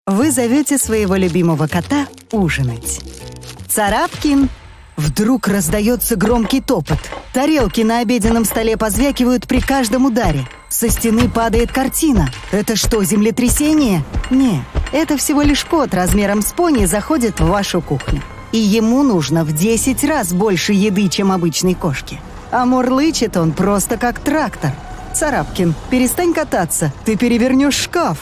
Вы зовете своего любимого кота ужинать. Царапкин! Вдруг раздается громкий топот. Тарелки на обеденном столе позвякивают при каждом ударе. Со стены падает картина. Это что, землетрясение? Не, это всего лишь кот размером с пони заходит в вашу кухню. И ему нужно в 10 раз больше еды, чем обычной кошке. А мурлычет он просто как трактор. Царапкин, перестань кататься, ты перевернешь шкаф.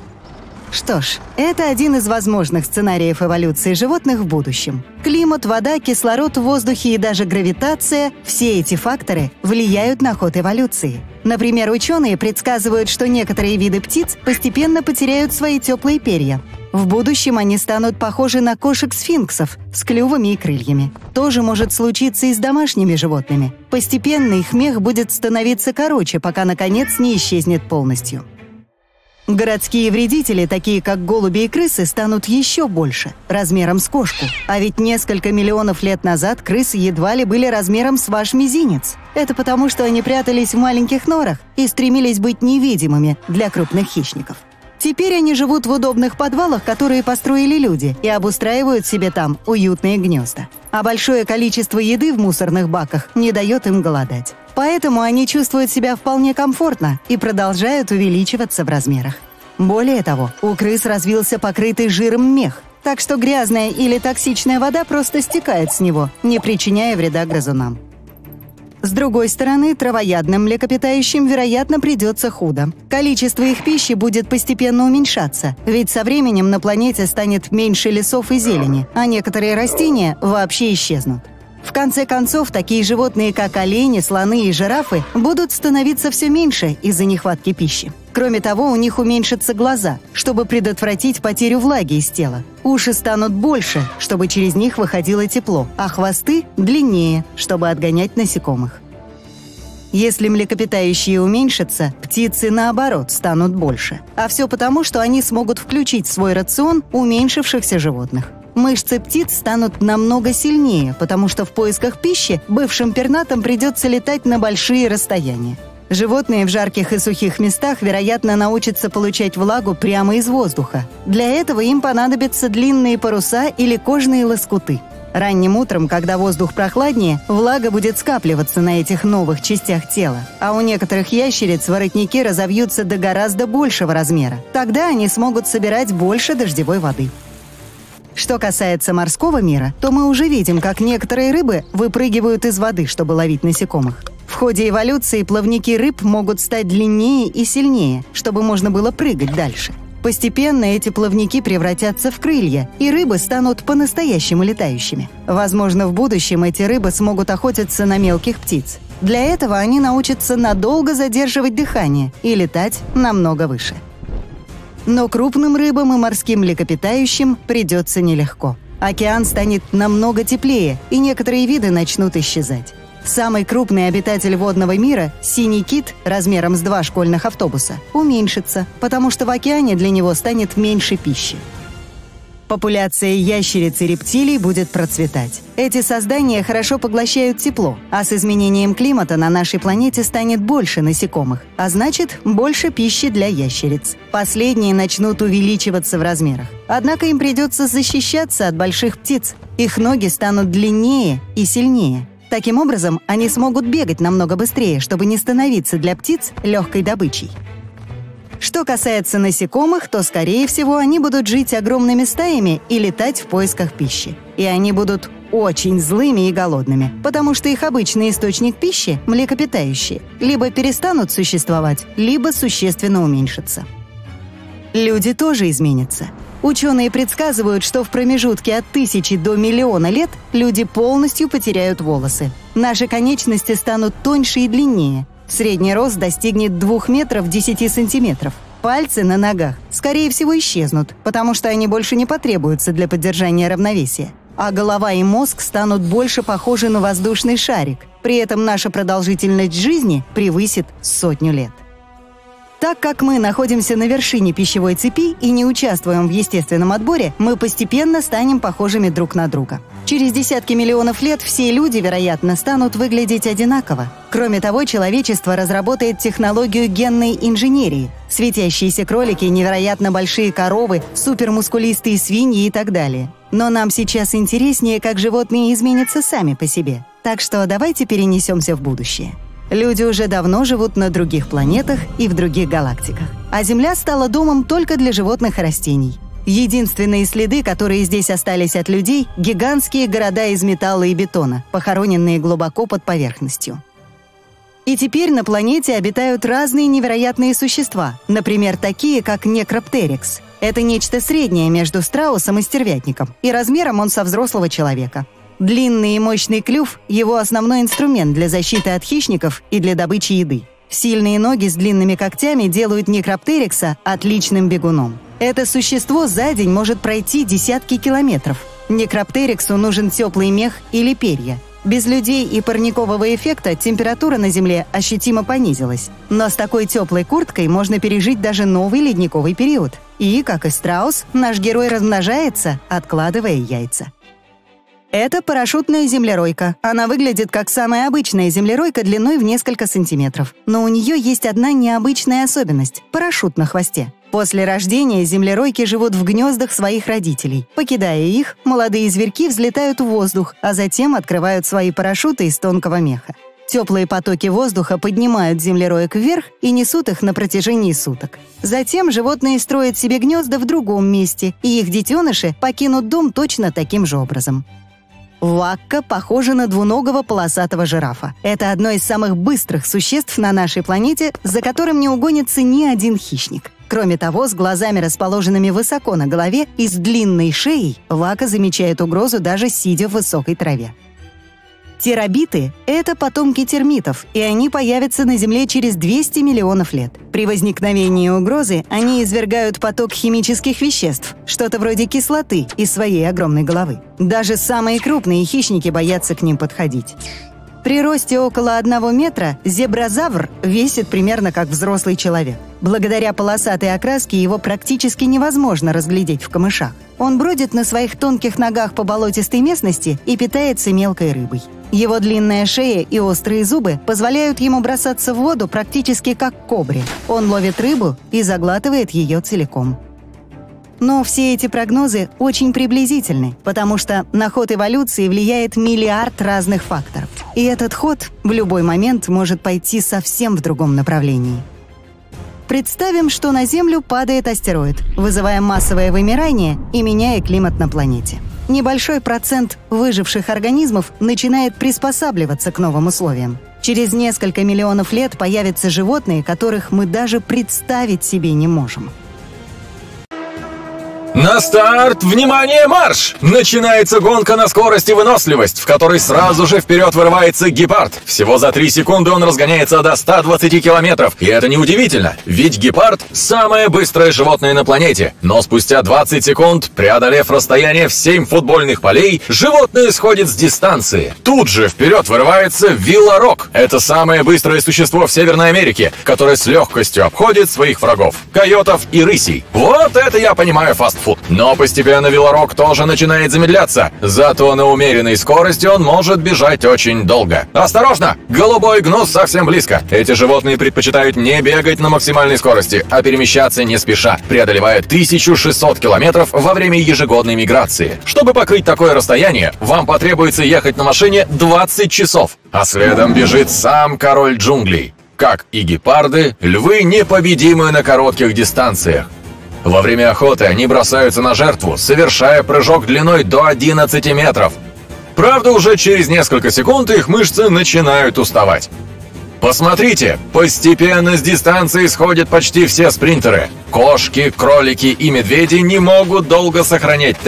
Что ж, это один из возможных сценариев эволюции животных в будущем. Климат, вода, кислород в воздухе и даже гравитация – все эти факторы влияют на ход эволюции. Например, ученые предсказывают, что некоторые виды птиц постепенно потеряют свои теплые перья. В будущем они станут похожи на кошек-сфинксов с клювами и крыльями. То же может случиться и с домашними животными. Постепенно их мех будет становиться короче, пока, наконец, не исчезнет полностью. Городские вредители, такие как голуби и крысы, станут еще больше, размером с кошку. А ведь несколько миллионов лет назад крысы едва ли были размером с ваш мизинец. Это потому, что они прятались в маленьких норах и стремились быть невидимыми для крупных хищников. Теперь они живут в удобных подвалах, которые построили люди, и обустраивают себе там уютные гнезда. А большое количество еды в мусорных баках не дает им голодать. Поэтому они чувствуют себя вполне комфортно и продолжают увеличиваться в размерах. Более того, у крыс развился покрытый жиром мех, так что грязная или токсичная вода просто стекает с него, не причиняя вреда грызунам. С другой стороны, травоядным млекопитающим, вероятно, придется худо. Количество их пищи будет постепенно уменьшаться, ведь со временем на планете станет меньше лесов и зелени, а некоторые растения вообще исчезнут. В конце концов, такие животные, как олени, слоны и жирафы, будут становиться все меньше из-за нехватки пищи. Кроме того, у них уменьшатся глаза, чтобы предотвратить потерю влаги из тела. Уши станут больше, чтобы через них выходило тепло, а хвосты – длиннее, чтобы отгонять насекомых. Если млекопитающие уменьшатся, птицы, наоборот, станут больше. А все потому, что они смогут включить в свой рацион уменьшившихся животных. Мышцы птиц станут намного сильнее, потому что в поисках пищи бывшим пернатым придется летать на большие расстояния. Животные в жарких и сухих местах, вероятно, научатся получать влагу прямо из воздуха. Для этого им понадобятся длинные паруса или кожные лоскуты. Ранним утром, когда воздух прохладнее, влага будет скапливаться на этих новых частях тела. А у некоторых ящериц воротники разовьются до гораздо большего размера. Тогда они смогут собирать больше дождевой воды. Что касается морского мира, то мы уже видим, как некоторые рыбы выпрыгивают из воды, чтобы ловить насекомых. В ходе эволюции плавники рыб могут стать длиннее и сильнее, чтобы можно было прыгать дальше. Постепенно эти плавники превратятся в крылья, и рыбы станут по-настоящему летающими. Возможно, в будущем эти рыбы смогут охотиться на мелких птиц. Для этого они научатся надолго задерживать дыхание и летать намного выше. Но крупным рыбам и морским млекопитающим придется нелегко. Океан станет намного теплее, и некоторые виды начнут исчезать. Самый крупный обитатель водного мира, синий кит, размером с 2 школьных автобуса, уменьшится, потому что в океане для него станет меньше пищи. Популяция ящериц и рептилий будет процветать. Эти создания хорошо поглощают тепло, а с изменением климата на нашей планете станет больше насекомых, а значит, больше пищи для ящериц. Последние начнут увеличиваться в размерах. Однако им придется защищаться от больших птиц. Их ноги станут длиннее и сильнее. Таким образом, они смогут бегать намного быстрее, чтобы не становиться для птиц легкой добычей. Что касается насекомых, то, скорее всего, они будут жить огромными стаями и летать в поисках пищи. И они будут очень злыми и голодными, потому что их обычный источник пищи, млекопитающие, либо перестанут существовать, либо существенно уменьшатся. Люди тоже изменятся. Ученые предсказывают, что в промежутке от 1000 до миллиона лет люди полностью потеряют волосы. Наши конечности станут тоньше и длиннее. Средний рост достигнет 2 метров 10 сантиметров. Пальцы на ногах, скорее всего, исчезнут, потому что они больше не потребуются для поддержания равновесия. А голова и мозг станут больше похожи на воздушный шарик. При этом наша продолжительность жизни превысит 100 лет. Так как мы находимся на вершине пищевой цепи и не участвуем в естественном отборе, мы постепенно станем похожими друг на друга. Через десятки миллионов лет все люди, вероятно, станут выглядеть одинаково. Кроме того, человечество разработает технологию генной инженерии. Светящиеся кролики, невероятно большие коровы, супермускулистые свиньи и так далее. Но нам сейчас интереснее, как животные изменятся сами по себе. Так что давайте перенесемся в будущее. Люди уже давно живут на других планетах и в других галактиках. А Земля стала домом только для животных и растений. Единственные следы, которые здесь остались от людей – гигантские города из металла и бетона, похороненные глубоко под поверхностью. И теперь на планете обитают разные невероятные существа, например, такие, как некроптерикс. Это нечто среднее между страусом и стервятником, и размером он со взрослого человека. Длинный и мощный клюв – его основной инструмент для защиты от хищников и для добычи еды. Сильные ноги с длинными когтями делают некроптерикса отличным бегуном. Это существо за день может пройти десятки километров. Некроптериксу нужен теплый мех или перья. Без людей и парникового эффекта температура на Земле ощутимо понизилась. Но с такой теплой курткой можно пережить даже новый ледниковый период. И, как и страус, наш герой размножается, откладывая яйца. Это парашютная землеройка. Она выглядит как самая обычная землеройка длиной в несколько сантиметров. Но у нее есть одна необычная особенность – парашют на хвосте. После рождения землеройки живут в гнездах своих родителей. Покидая их, молодые зверьки взлетают в воздух, а затем открывают свои парашюты из тонкого меха. Теплые потоки воздуха поднимают землероек вверх и несут их на протяжении суток. Затем животные строят себе гнезда в другом месте, и их детеныши покинут дом точно таким же образом. Вакка похожа на двуногого полосатого жирафа. Это одно из самых быстрых существ на нашей планете, за которым не угонится ни один хищник. Кроме того, с глазами, расположенными высоко на голове и с длинной шеей, вакка замечает угрозу даже сидя в высокой траве. Терабиты – это потомки термитов, и они появятся на Земле через 200 миллионов лет. При возникновении угрозы они извергают поток химических веществ, что-то вроде кислоты, из своей огромной головы. Даже самые крупные хищники боятся к ним подходить. При росте около 1 метра зебразавр весит примерно как взрослый человек. Благодаря полосатой окраске его практически невозможно разглядеть в камышах. Он бродит на своих тонких ногах по болотистой местности и питается мелкой рыбой. Его длинная шея и острые зубы позволяют ему бросаться в воду практически как кобре. Он ловит рыбу и заглатывает ее целиком. Но все эти прогнозы очень приблизительны, потому что на ход эволюции влияет миллиард разных факторов. И этот ход в любой момент может пойти совсем в другом направлении. Представим, что на Землю падает астероид, вызывая массовое вымирание и меняя климат на планете. Небольшой процент выживших организмов начинает приспосабливаться к новым условиям. Через несколько миллионов лет появятся животные, которых мы даже представить себе не можем. На старт! Внимание, марш! Начинается гонка на скорость и выносливость, в которой сразу же вперед вырывается гепард. Всего за 3 секунды он разгоняется до 120 километров. И это неудивительно, ведь гепард – самое быстрое животное на планете. Но спустя 20 секунд, преодолев расстояние в 7 футбольных полей, животное сходит с дистанции. Тут же вперед вырывается вилларок. Это самое быстрое существо в Северной Америке, которое с легкостью обходит своих врагов – койотов и рысей. Вот это я понимаю фастфуд. Но постепенно вилларок тоже начинает замедляться. Зато на умеренной скорости он может бежать очень долго. Осторожно! Голубой гнус совсем близко. Эти животные предпочитают не бегать на максимальной скорости, а перемещаться не спеша, преодолевая 1600 километров во время ежегодной миграции. Чтобы покрыть такое расстояние, вам потребуется ехать на машине 20 часов. А следом бежит сам король джунглей. Как и гепарды, львы непобедимы на коротких дистанциях. Во время охоты они бросаются на жертву, совершая прыжок длиной до 11 метров. Правда, уже через несколько секунд их мышцы начинают уставать. Посмотрите, постепенно с дистанции сходят почти все спринтеры. Кошки, кролики и медведи не могут долго сохранять темп.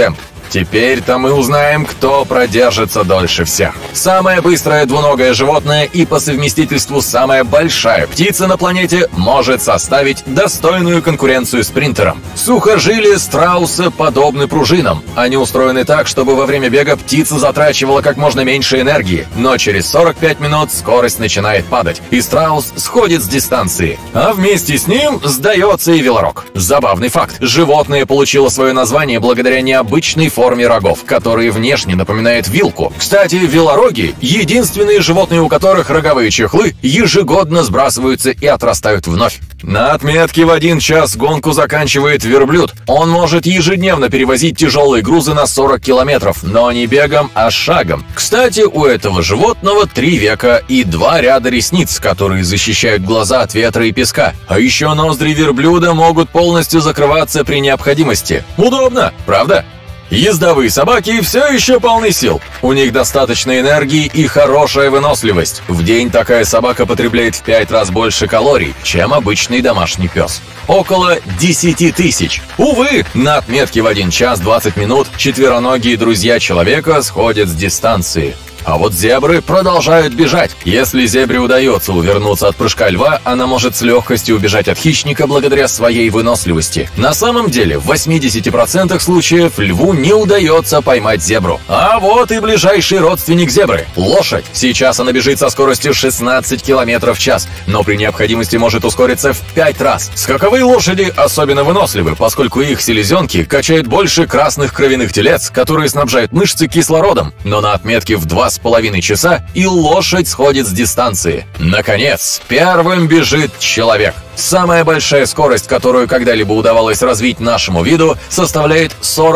Теперь-то мы узнаем, кто продержится дольше всех. Самое быстрое двуногое животное и по совместительству самая большая птица на планете может составить достойную конкуренцию спринтерам. Сухожилия страуса подобны пружинам. Они устроены так, чтобы во время бега птица затрачивала как можно меньше энергии, но через 45 минут скорость начинает падать, и страус сходит с дистанции. А вместе с ним сдается и велорог. Забавный факт. Животное получило свое название благодаря необычной форме рогов, которые внешне напоминают вилку. Кстати, велороги – единственные животные, у которых роговые чехлы ежегодно сбрасываются и отрастают вновь. На отметке в 1 час гонку заканчивает верблюд. Он может ежедневно перевозить тяжелые грузы на 40 километров, но не бегом, а шагом. Кстати, у этого животного 3 века и 2 ряда ресниц, которые защищают глаза от ветра и песка. А еще ноздри верблюда могут полностью закрываться при необходимости. Удобно, правда? Ездовые собаки все еще полны сил. У них достаточно энергии и хорошая выносливость. В день такая собака потребляет в 5 раз больше калорий, чем обычный домашний пес. Около 10 тысяч. Увы, на отметке в 1 час 20 минут четвероногие друзья человека сходят с дистанции. А вот зебры продолжают бежать. Если зебре удается увернуться от прыжка льва, она может с легкостью убежать от хищника благодаря своей выносливости. На самом деле, в 80% случаев льву не удается поймать зебру. А вот и ближайший родственник зебры – лошадь. Сейчас она бежит со скоростью 16 км в час, но при необходимости может ускориться в 5 раз. Скаковые лошади особенно выносливы, поскольку их селезенки качают больше красных кровяных телец, которые снабжают мышцы кислородом. Но на отметке в 2,5 часа и лошадь сходит с дистанции. Наконец, первым бежит человек. Самая большая скорость, которую когда-либо удавалось развить нашему виду, составляет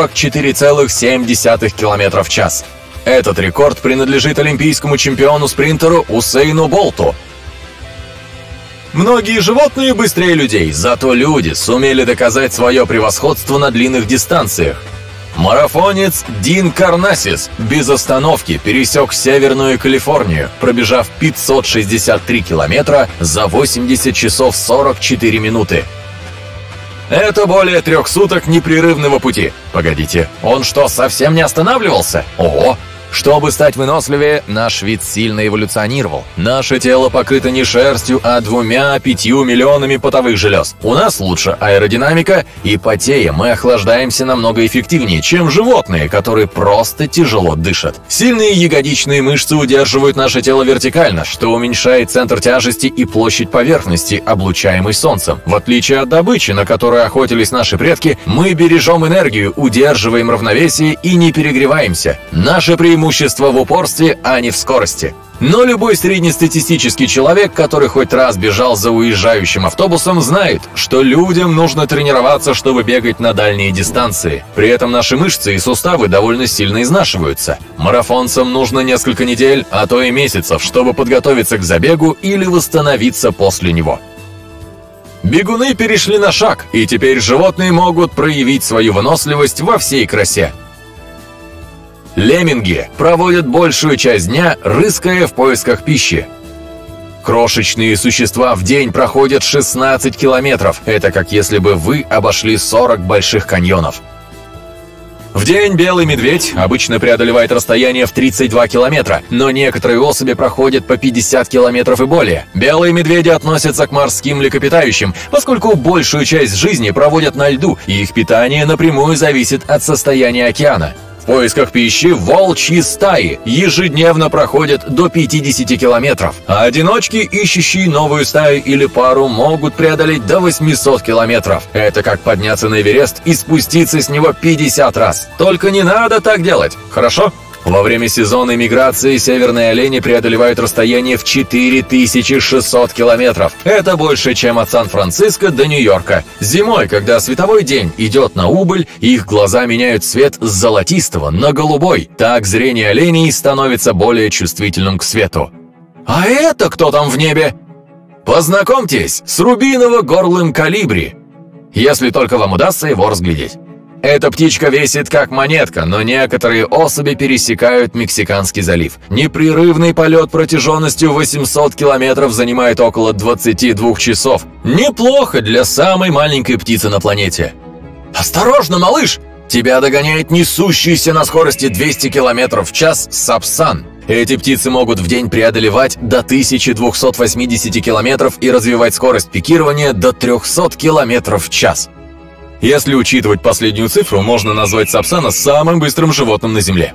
44,7 км в час. Этот рекорд принадлежит олимпийскому чемпиону-спринтеру Усейну Болту. Многие животные быстрее людей, зато люди сумели доказать свое превосходство на длинных дистанциях. Марафонец Дин Карнасис без остановки пересек Северную Калифорнию, пробежав 563 километра за 80 часов 44 минуты. Это более 3 суток непрерывного пути. Погодите, он что, совсем не останавливался? Ого! Чтобы стать выносливее, наш вид сильно эволюционировал. Наше тело покрыто не шерстью, а 2-5 миллионами потовых желез. У нас лучше аэродинамика, и потея мы охлаждаемся намного эффективнее, чем животные, которые просто тяжело дышат. Сильные ягодичные мышцы удерживают наше тело вертикально, что уменьшает центр тяжести и площадь поверхности, облучаемой солнцем. В отличие от добычи, на которую охотились наши предки, мы бережем энергию, удерживаем равновесие и не перегреваемся. Наше преимущество в упорстве, а не в скорости. Но любой среднестатистический человек, который хоть раз бежал за уезжающим автобусом, знает, что людям нужно тренироваться, чтобы бегать на дальние дистанции. При этом наши мышцы и суставы довольно сильно изнашиваются. Марафонцам нужно несколько недель, а то и месяцев, чтобы подготовиться к забегу или восстановиться после него. Бегуны перешли на шаг, и теперь животные могут проявить свою выносливость во всей красе. Лемминги проводят большую часть дня, рыская в поисках пищи. Крошечные существа в день проходят 16 километров. Это как если бы вы обошли 40 больших каньонов. В день белый медведь обычно преодолевает расстояние в 32 километра, но некоторые особи проходят по 50 километров и более. Белые медведи относятся к морским млекопитающим, поскольку большую часть жизни проводят на льду, и их питание напрямую зависит от состояния океана. В поисках пищи волчьи стаи ежедневно проходят до 50 километров, а одиночки, ищущие новую стаю или пару, могут преодолеть до 800 километров. Это как подняться на Эверест и спуститься с него 50 раз. Только не надо так делать, хорошо? Во время сезонной миграции северные олени преодолевают расстояние в 4600 километров. Это больше, чем от Сан-Франциско до Нью-Йорка. Зимой, когда световой день идет на убыль, их глаза меняют цвет с золотистого на голубой. Так зрение оленей становится более чувствительным к свету. А это кто там в небе? Познакомьтесь с рубиново-горлым колибри, если только вам удастся его разглядеть. Эта птичка весит как монетка, но некоторые особи пересекают Мексиканский залив. Непрерывный полет протяженностью 800 километров занимает около 22 часов. Неплохо для самой маленькой птицы на планете. «Осторожно, малыш! Тебя догоняет несущийся на скорости 200 км в час сапсан. Эти птицы могут в день преодолевать до 1280 км и развивать скорость пикирования до 300 км в час. Если учитывать последнюю цифру, можно назвать сапсана самым быстрым животным на Земле.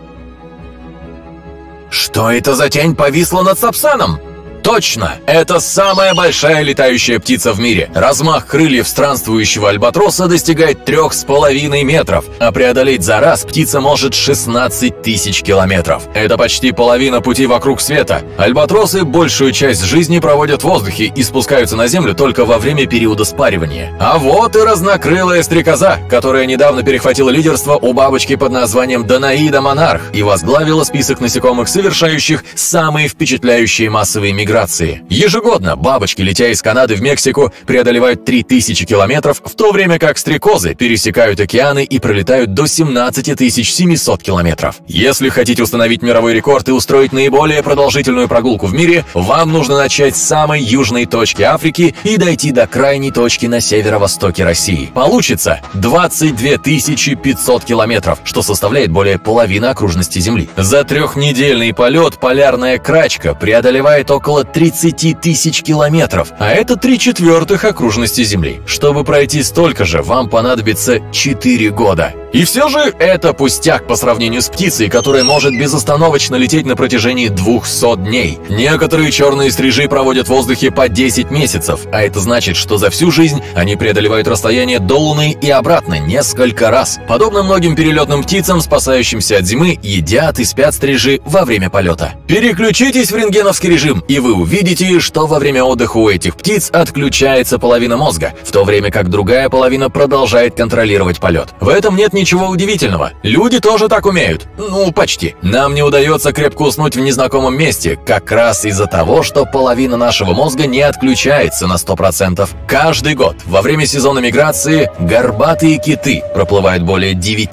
Что это за тень повисла над сапсаном? Точно! Это самая большая летающая птица в мире. Размах крыльев странствующего альбатроса достигает 3,5 метров, а преодолеть за раз птица может 16 тысяч километров. Это почти половина пути вокруг света. Альбатросы большую часть жизни проводят в воздухе и спускаются на землю только во время периода спаривания. А вот и разнокрылая стрекоза, которая недавно перехватила лидерство у бабочки под названием Данаида Монарх и возглавила список насекомых, совершающих самые впечатляющие массовые миграции. Ежегодно бабочки, летя из Канады в Мексику, преодолевают 3000 километров, в то время как стрекозы пересекают океаны и пролетают до 17 700 километров. Если хотите установить мировой рекорд и устроить наиболее продолжительную прогулку в мире, вам нужно начать с самой южной точки Африки и дойти до крайней точки на северо-востоке России. Получится 22 500 километров, что составляет более половины окружности Земли. За трехнедельный полет полярная крачка преодолевает около 30 тысяч километров, а это 3/4 окружности Земли. Чтобы пройти столько же, вам понадобится 4 года. И все же это пустяк по сравнению с птицей, которая может безостановочно лететь на протяжении 200 дней. Некоторые черные стрижи проводят в воздухе по 10 месяцев, а это значит, что за всю жизнь они преодолевают расстояние до Луны и обратно несколько раз. Подобно многим перелетным птицам, спасающимся от зимы, едят и спят стрижи во время полета. Переключитесь в рентгеновский режим, и вы увидите, что во время отдыха у этих птиц отключается половина мозга, в то время как другая половина продолжает контролировать полет. В этом нет ничего удивительного. Люди тоже так умеют. Ну, почти. Нам не удается крепко уснуть в незнакомом месте, как раз из-за того, что половина нашего мозга не отключается на 100%. Каждый год во время сезона миграции горбатые киты проплывают более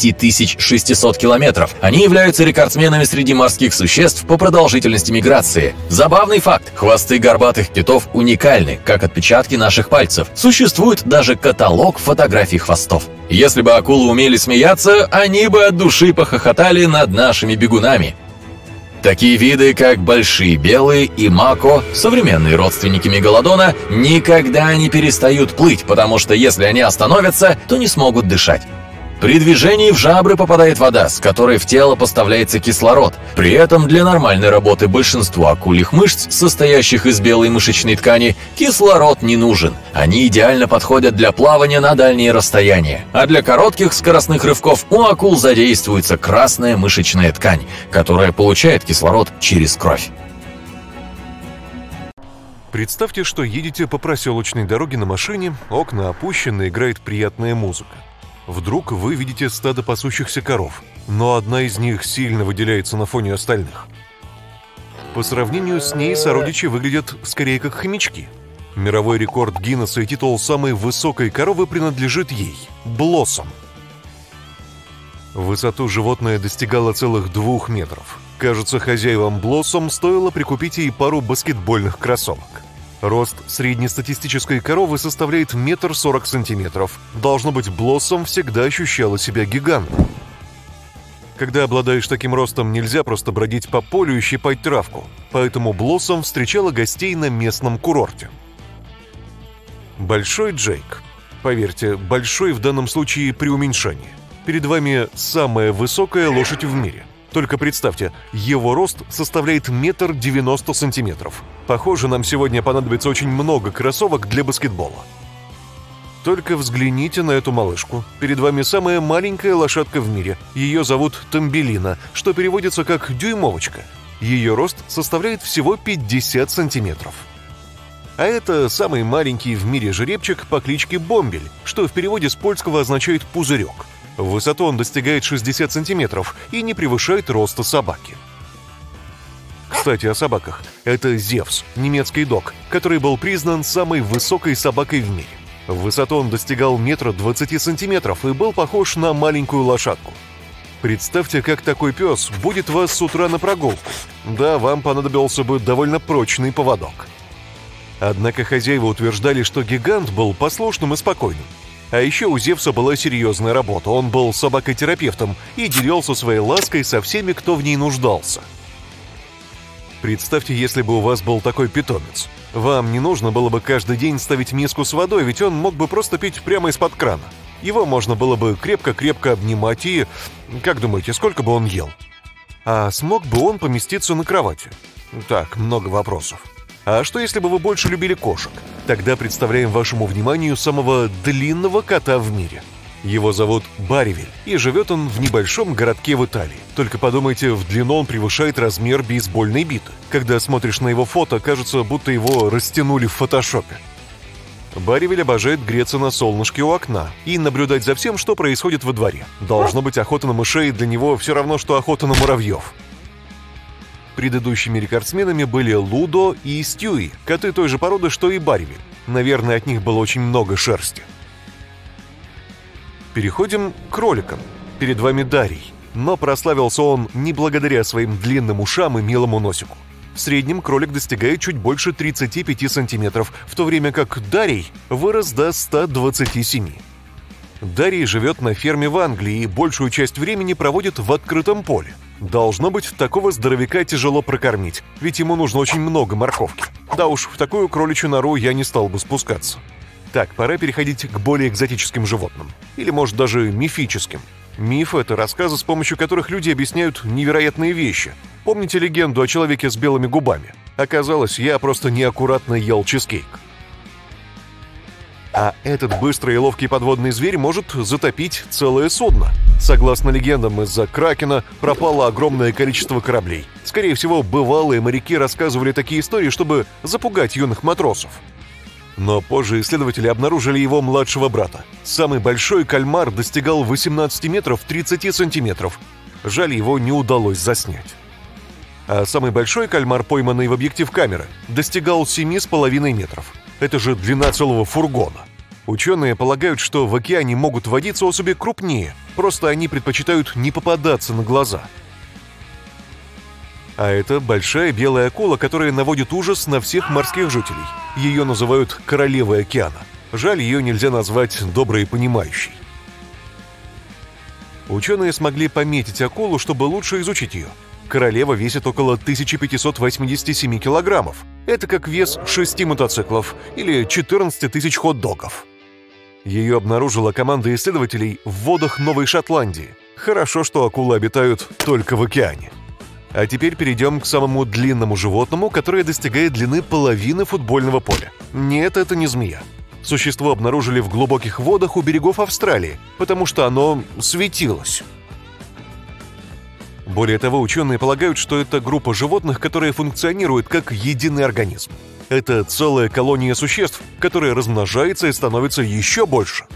9600 километров. Они являются рекордсменами среди морских существ по продолжительности миграции. Забавный факт. Хвосты горбатых китов уникальны, как отпечатки наших пальцев. Существует даже каталог фотографий хвостов. Если бы акулы умели смеяться, они бы от души похохотали над нашими бегунами. Такие виды, как большие белые и мако, современные родственники мегалодона, никогда не перестают плыть, потому что если они остановятся, то не смогут дышать. При движении в жабры попадает вода, с которой в тело поставляется кислород. При этом для нормальной работы большинству акульих мышц, состоящих из белой мышечной ткани, кислород не нужен. Они идеально подходят для плавания на дальние расстояния. А для коротких скоростных рывков у акул задействуется красная мышечная ткань, которая получает кислород через кровь. Представьте, что едете по проселочной дороге на машине, окна опущены, играет приятная музыка. Вдруг вы видите стадо пасущихся коров, но одна из них сильно выделяется на фоне остальных. По сравнению с ней сородичи выглядят скорее как хомячки. Мировой рекорд Гиннесса и титул самой высокой коровы принадлежит ей – Блоссом. В высоту животное достигало целых 2 метров. Кажется, хозяевам Блоссом стоило прикупить ей пару баскетбольных кроссовок. Рост среднестатистической коровы составляет 1,40 м. Должно быть, Блоссом всегда ощущала себя гигантом. Когда обладаешь таким ростом, нельзя просто бродить по полю и щипать травку, поэтому Блоссом встречала гостей на местном курорте. Большой Джейк. Поверьте, большой в данном случае преуменьшение. Перед вами самая высокая лошадь в мире. Только представьте, его рост составляет 1,90 м. Похоже, нам сегодня понадобится очень много кроссовок для баскетбола. Только взгляните на эту малышку. Перед вами самая маленькая лошадка в мире. Ее зовут Тамбелина, что переводится как «дюймовочка». Ее рост составляет всего 50 сантиметров. А это самый маленький в мире жеребчик по кличке Бомбель, что в переводе с польского означает «пузырек». В высоту он достигает 60 сантиметров и не превышает роста собаки. Кстати, о собаках. Это Зевс, немецкий дог, который был признан самой высокой собакой в мире. В высоту он достигал 1,20 м и был похож на маленькую лошадку. Представьте, как такой пес будет вас с утра на прогулку. Да, вам понадобился бы довольно прочный поводок. Однако хозяева утверждали, что гигант был послушным и спокойным. А еще у Зевса была серьезная работа. Он был собакой-терапевтом и делился своей лаской со всеми, кто в ней нуждался. Представьте, если бы у вас был такой питомец. Вам не нужно было бы каждый день ставить миску с водой, ведь он мог бы просто пить прямо из-под крана. Его можно было бы крепко-крепко обнимать и... Как думаете, сколько бы он ел? А смог бы он поместиться на кровати? Так, много вопросов. А что, если бы вы больше любили кошек? Тогда представляем вашему вниманию самого длинного кота в мире. Его зовут Баривель, и живет он в небольшом городке в Италии. Только подумайте, в длину он превышает размер бейсбольной биты. Когда смотришь на его фото, кажется, будто его растянули в фотошопе. Баривель обожает греться на солнышке у окна и наблюдать за всем, что происходит во дворе. Должно быть, охота на мышей для него все равно, что охота на муравьев. Предыдущими рекордсменами были Лудо и Стьюи, коты той же породы, что и Баривель. Наверное, от них было очень много шерсти. Переходим к кроликам. Перед вами Дарий. Но прославился он не благодаря своим длинным ушам и милому носику. В среднем кролик достигает чуть больше 35 сантиметров, в то время как Дарий вырос до 127. Дарий живет на ферме в Англии и большую часть времени проводит в открытом поле. Должно быть, такого здоровяка тяжело прокормить, ведь ему нужно очень много морковки. Да уж, в такую кроличью нору я не стал бы спускаться. Так, пора переходить к более экзотическим животным. Или, может, даже мифическим. Миф — это рассказы, с помощью которых люди объясняют невероятные вещи. Помните легенду о человеке с белыми губами? Оказалось, я просто неаккуратно ел чизкейк. А этот быстрый и ловкий подводный зверь может затопить целое судно. Согласно легендам, из-за кракена пропало огромное количество кораблей. Скорее всего, бывалые моряки рассказывали такие истории, чтобы запугать юных матросов. Но позже исследователи обнаружили его младшего брата. Самый большой кальмар достигал 18 метров 30 сантиметров. Жаль, его не удалось заснять. А самый большой кальмар, пойманный в объектив камеры, достигал 7,5 метров. Это же длина целого фургона. Ученые полагают, что в океане могут водиться особи крупнее, просто они предпочитают не попадаться на глаза. А это большая белая акула, которая наводит ужас на всех морских жителей. Ее называют королевой океана. Жаль, ее нельзя назвать доброй и понимающей. Ученые смогли пометить акулу, чтобы лучше изучить ее. Королева весит около 1587 килограммов. Это как вес 6 мотоциклов или 14 тысяч хот-догов. Ее обнаружила команда исследователей в водах Новой Шотландии. Хорошо, что акулы обитают только в океане. А теперь перейдем к самому длинному животному, которое достигает длины половины футбольного поля. Нет, это не змея. Существо обнаружили в глубоких водах у берегов Австралии, потому что оно светилось. Более того, ученые полагают, что это группа животных, которая функционирует как единый организм. Это целая колония существ, которая размножается и становится еще больше.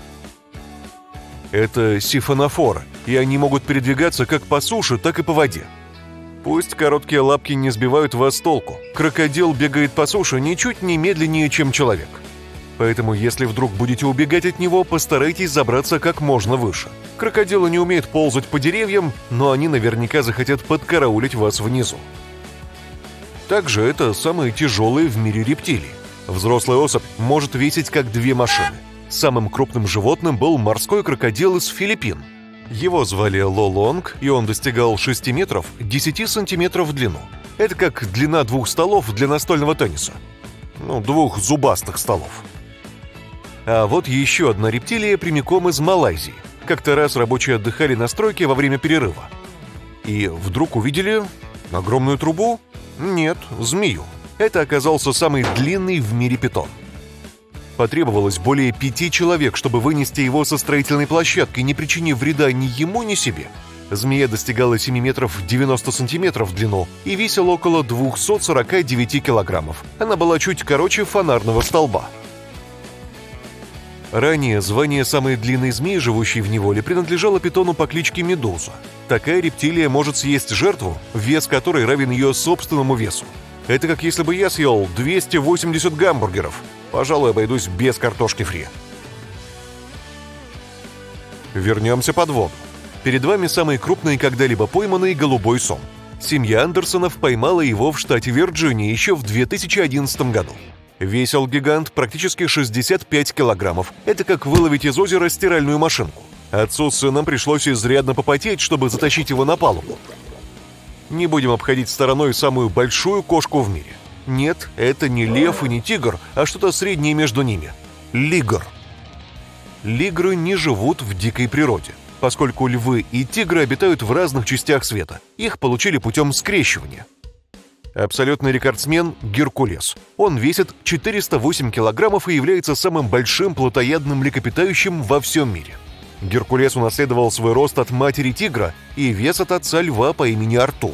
Это сифонофоры, и они могут передвигаться как по суше, так и по воде. Пусть короткие лапки не сбивают вас с толку. Крокодил бегает по суше ничуть не медленнее, чем человек. Поэтому, если вдруг будете убегать от него, постарайтесь забраться как можно выше. Крокодилы не умеют ползать по деревьям, но они наверняка захотят подкараулить вас внизу. Также это самые тяжелые в мире рептилии. Взрослая особь может весить как 2 машины. Самым крупным животным был морской крокодил из Филиппин. Его звали Лолонг, и он достигал 6 метров 10 сантиметров в длину. Это как длина 2 столов для настольного тенниса. 2 зубастых столов. А вот еще одна рептилия прямиком из Малайзии. Как-то раз рабочие отдыхали на стройке во время перерыва. И вдруг увидели огромную трубу? Нет, змею. Это оказался самый длинный в мире питон. Потребовалось более 5 человек, чтобы вынести его со строительной площадки, не причинив вреда ни ему, ни себе. Змея достигала 7 метров 90 сантиметров в длину и весила около 249 килограммов. Она была чуть короче фонарного столба. Ранее звание самой длинной змеи, живущей в неволе, принадлежало питону по кличке Медуза. Такая рептилия может съесть жертву, вес которой равен ее собственному весу. Это как если бы я съел 280 гамбургеров. Пожалуй, обойдусь без картошки фри. Вернемся под воду. Перед вами самый крупный когда-либо пойманный голубой сом. Семья Андерсонов поймала его в штате Вирджиния еще в 2011 году. Весил гигант практически 65 килограммов. Это как выловить из озера стиральную машинку. Отцу с сыном пришлось изрядно попотеть, чтобы затащить его на палубу. Не будем обходить стороной самую большую кошку в мире. Нет, это не лев и не тигр, а что-то среднее между ними. Лигр. Лигры не живут в дикой природе, поскольку львы и тигры обитают в разных частях света. Их получили путем скрещивания. Абсолютный рекордсмен – Геркулес. Он весит 408 килограммов и является самым большим плотоядным млекопитающим во всем мире. Геркулес унаследовал свой рост от матери тигра и вес от отца льва по имени Артур.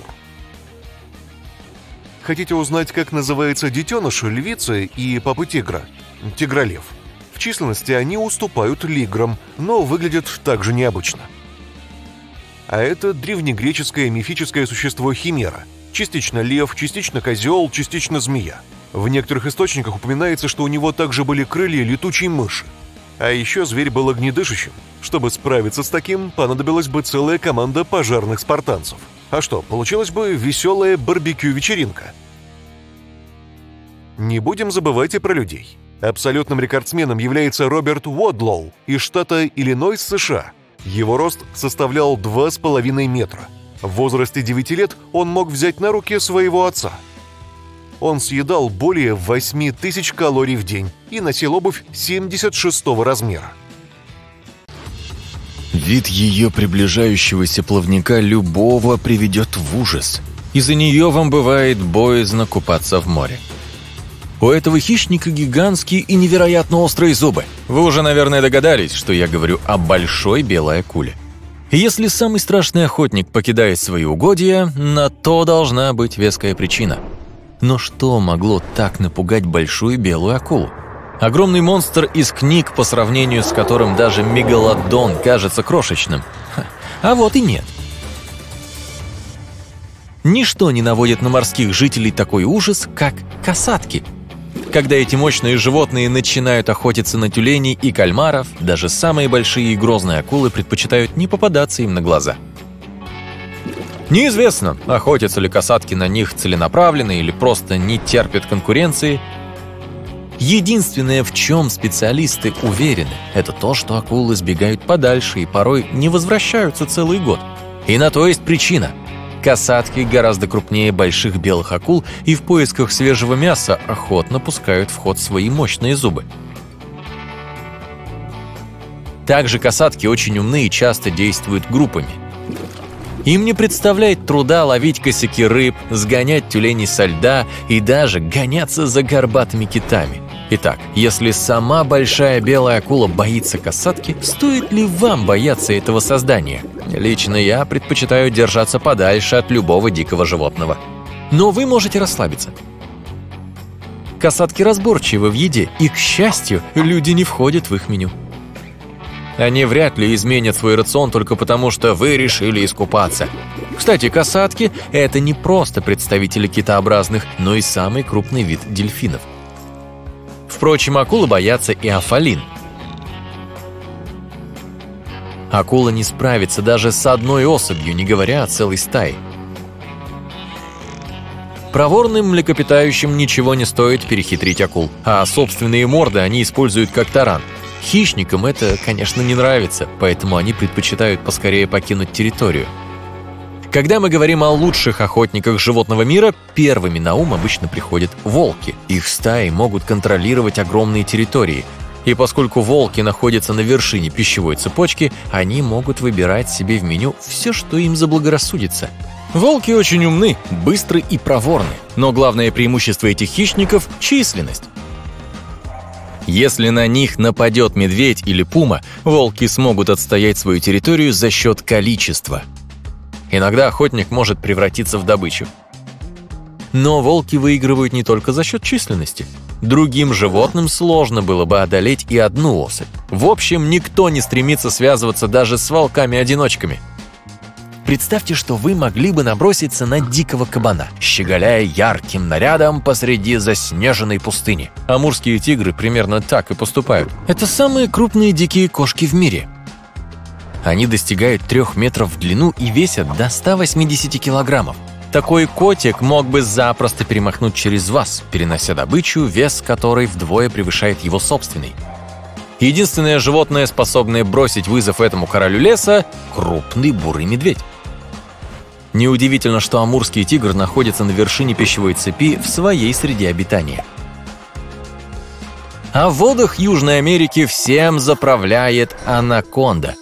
Хотите узнать, как называется детеныш львицы и папы тигра? Тигролев. В численности они уступают лиграм, но выглядят также необычно. А это древнегреческое мифическое существо Химера. Частично лев, частично козел, частично змея. В некоторых источниках упоминается, что у него также были крылья летучей мыши. А еще зверь был огнедышащим. Чтобы справиться с таким, понадобилась бы целая команда пожарных спартанцев. А что, получилась бы веселая барбекю-вечеринка. Не будем забывать и про людей. Абсолютным рекордсменом является Роберт Уодлоу из штата Иллинойс, США. Его рост составлял 2,5 метра. В возрасте 9 лет он мог взять на руки своего отца. Он съедал более 8000 калорий в день и носил обувь 76-го размера. Вид ее приближающегося плавника любого приведет в ужас. Из-за нее вам бывает боязно купаться в море. У этого хищника гигантские и невероятно острые зубы. Вы уже, наверное, догадались, что я говорю о большой белой акуле. Если самый страшный охотник покидает свои угодья, на то должна быть веская причина. Но что могло так напугать большую белую акулу? Огромный монстр из книг, по сравнению с которым даже мегалодон кажется крошечным. А вот и нет. Ничто не наводит на морских жителей такой ужас, как касатки. Когда эти мощные животные начинают охотиться на тюленей и кальмаров, даже самые большие и грозные акулы предпочитают не попадаться им на глаза. Неизвестно, охотятся ли касатки на них целенаправленно или просто не терпят конкуренции. Единственное, в чем специалисты уверены, это то, что акулы сбегают подальше и порой не возвращаются целый год. И на то есть причина. Касатки гораздо крупнее больших белых акул и в поисках свежего мяса охотно пускают в ход свои мощные зубы. Также касатки очень умны и часто действуют группами. Им не представляет труда ловить косяки рыб, сгонять тюленей со льда и даже гоняться за горбатыми китами. Итак, если сама большая белая акула боится касатки, стоит ли вам бояться этого создания? Лично я предпочитаю держаться подальше от любого дикого животного. Но вы можете расслабиться. Касатки разборчивы в еде, и, к счастью, люди не входят в их меню. Они вряд ли изменят свой рацион только потому, что вы решили искупаться. Кстати, касатки – это не просто представители китообразных, но и самый крупный вид дельфинов. Впрочем, акулы боятся и афалин. Акула не справится даже с одной особью, не говоря о целой стае. Проворным млекопитающим ничего не стоит перехитрить акул, а собственные морды они используют как таран. Хищникам это, конечно, не нравится, поэтому они предпочитают поскорее покинуть территорию. Когда мы говорим о лучших охотниках животного мира, первыми на ум обычно приходят волки. Их стаи могут контролировать огромные территории. И поскольку волки находятся на вершине пищевой цепочки, они могут выбирать себе в меню все, что им заблагорассудится. Волки очень умны, быстры и проворны. Но главное преимущество этих хищников – численность. Если на них нападет медведь или пума, волки смогут отстоять свою территорию за счет количества. Иногда охотник может превратиться в добычу. Но волки выигрывают не только за счет численности. Другим животным сложно было бы одолеть и одну особь. В общем, никто не стремится связываться даже с волками-одиночками. Представьте, что вы могли бы наброситься на дикого кабана, щеголяя ярким нарядом посреди заснеженной пустыни. Амурские тигры примерно так и поступают. Это самые крупные дикие кошки в мире. Они достигают 3 метров в длину и весят до 180 килограммов. Такой котик мог бы запросто перемахнуть через вас, перенося добычу, вес которой вдвое превышает его собственный. Единственное животное, способное бросить вызов этому королю леса – крупный бурый медведь. Неудивительно, что амурский тигр находится на вершине пищевой цепи в своей среде обитания. А в водах Южной Америки всем заправляет анаконда.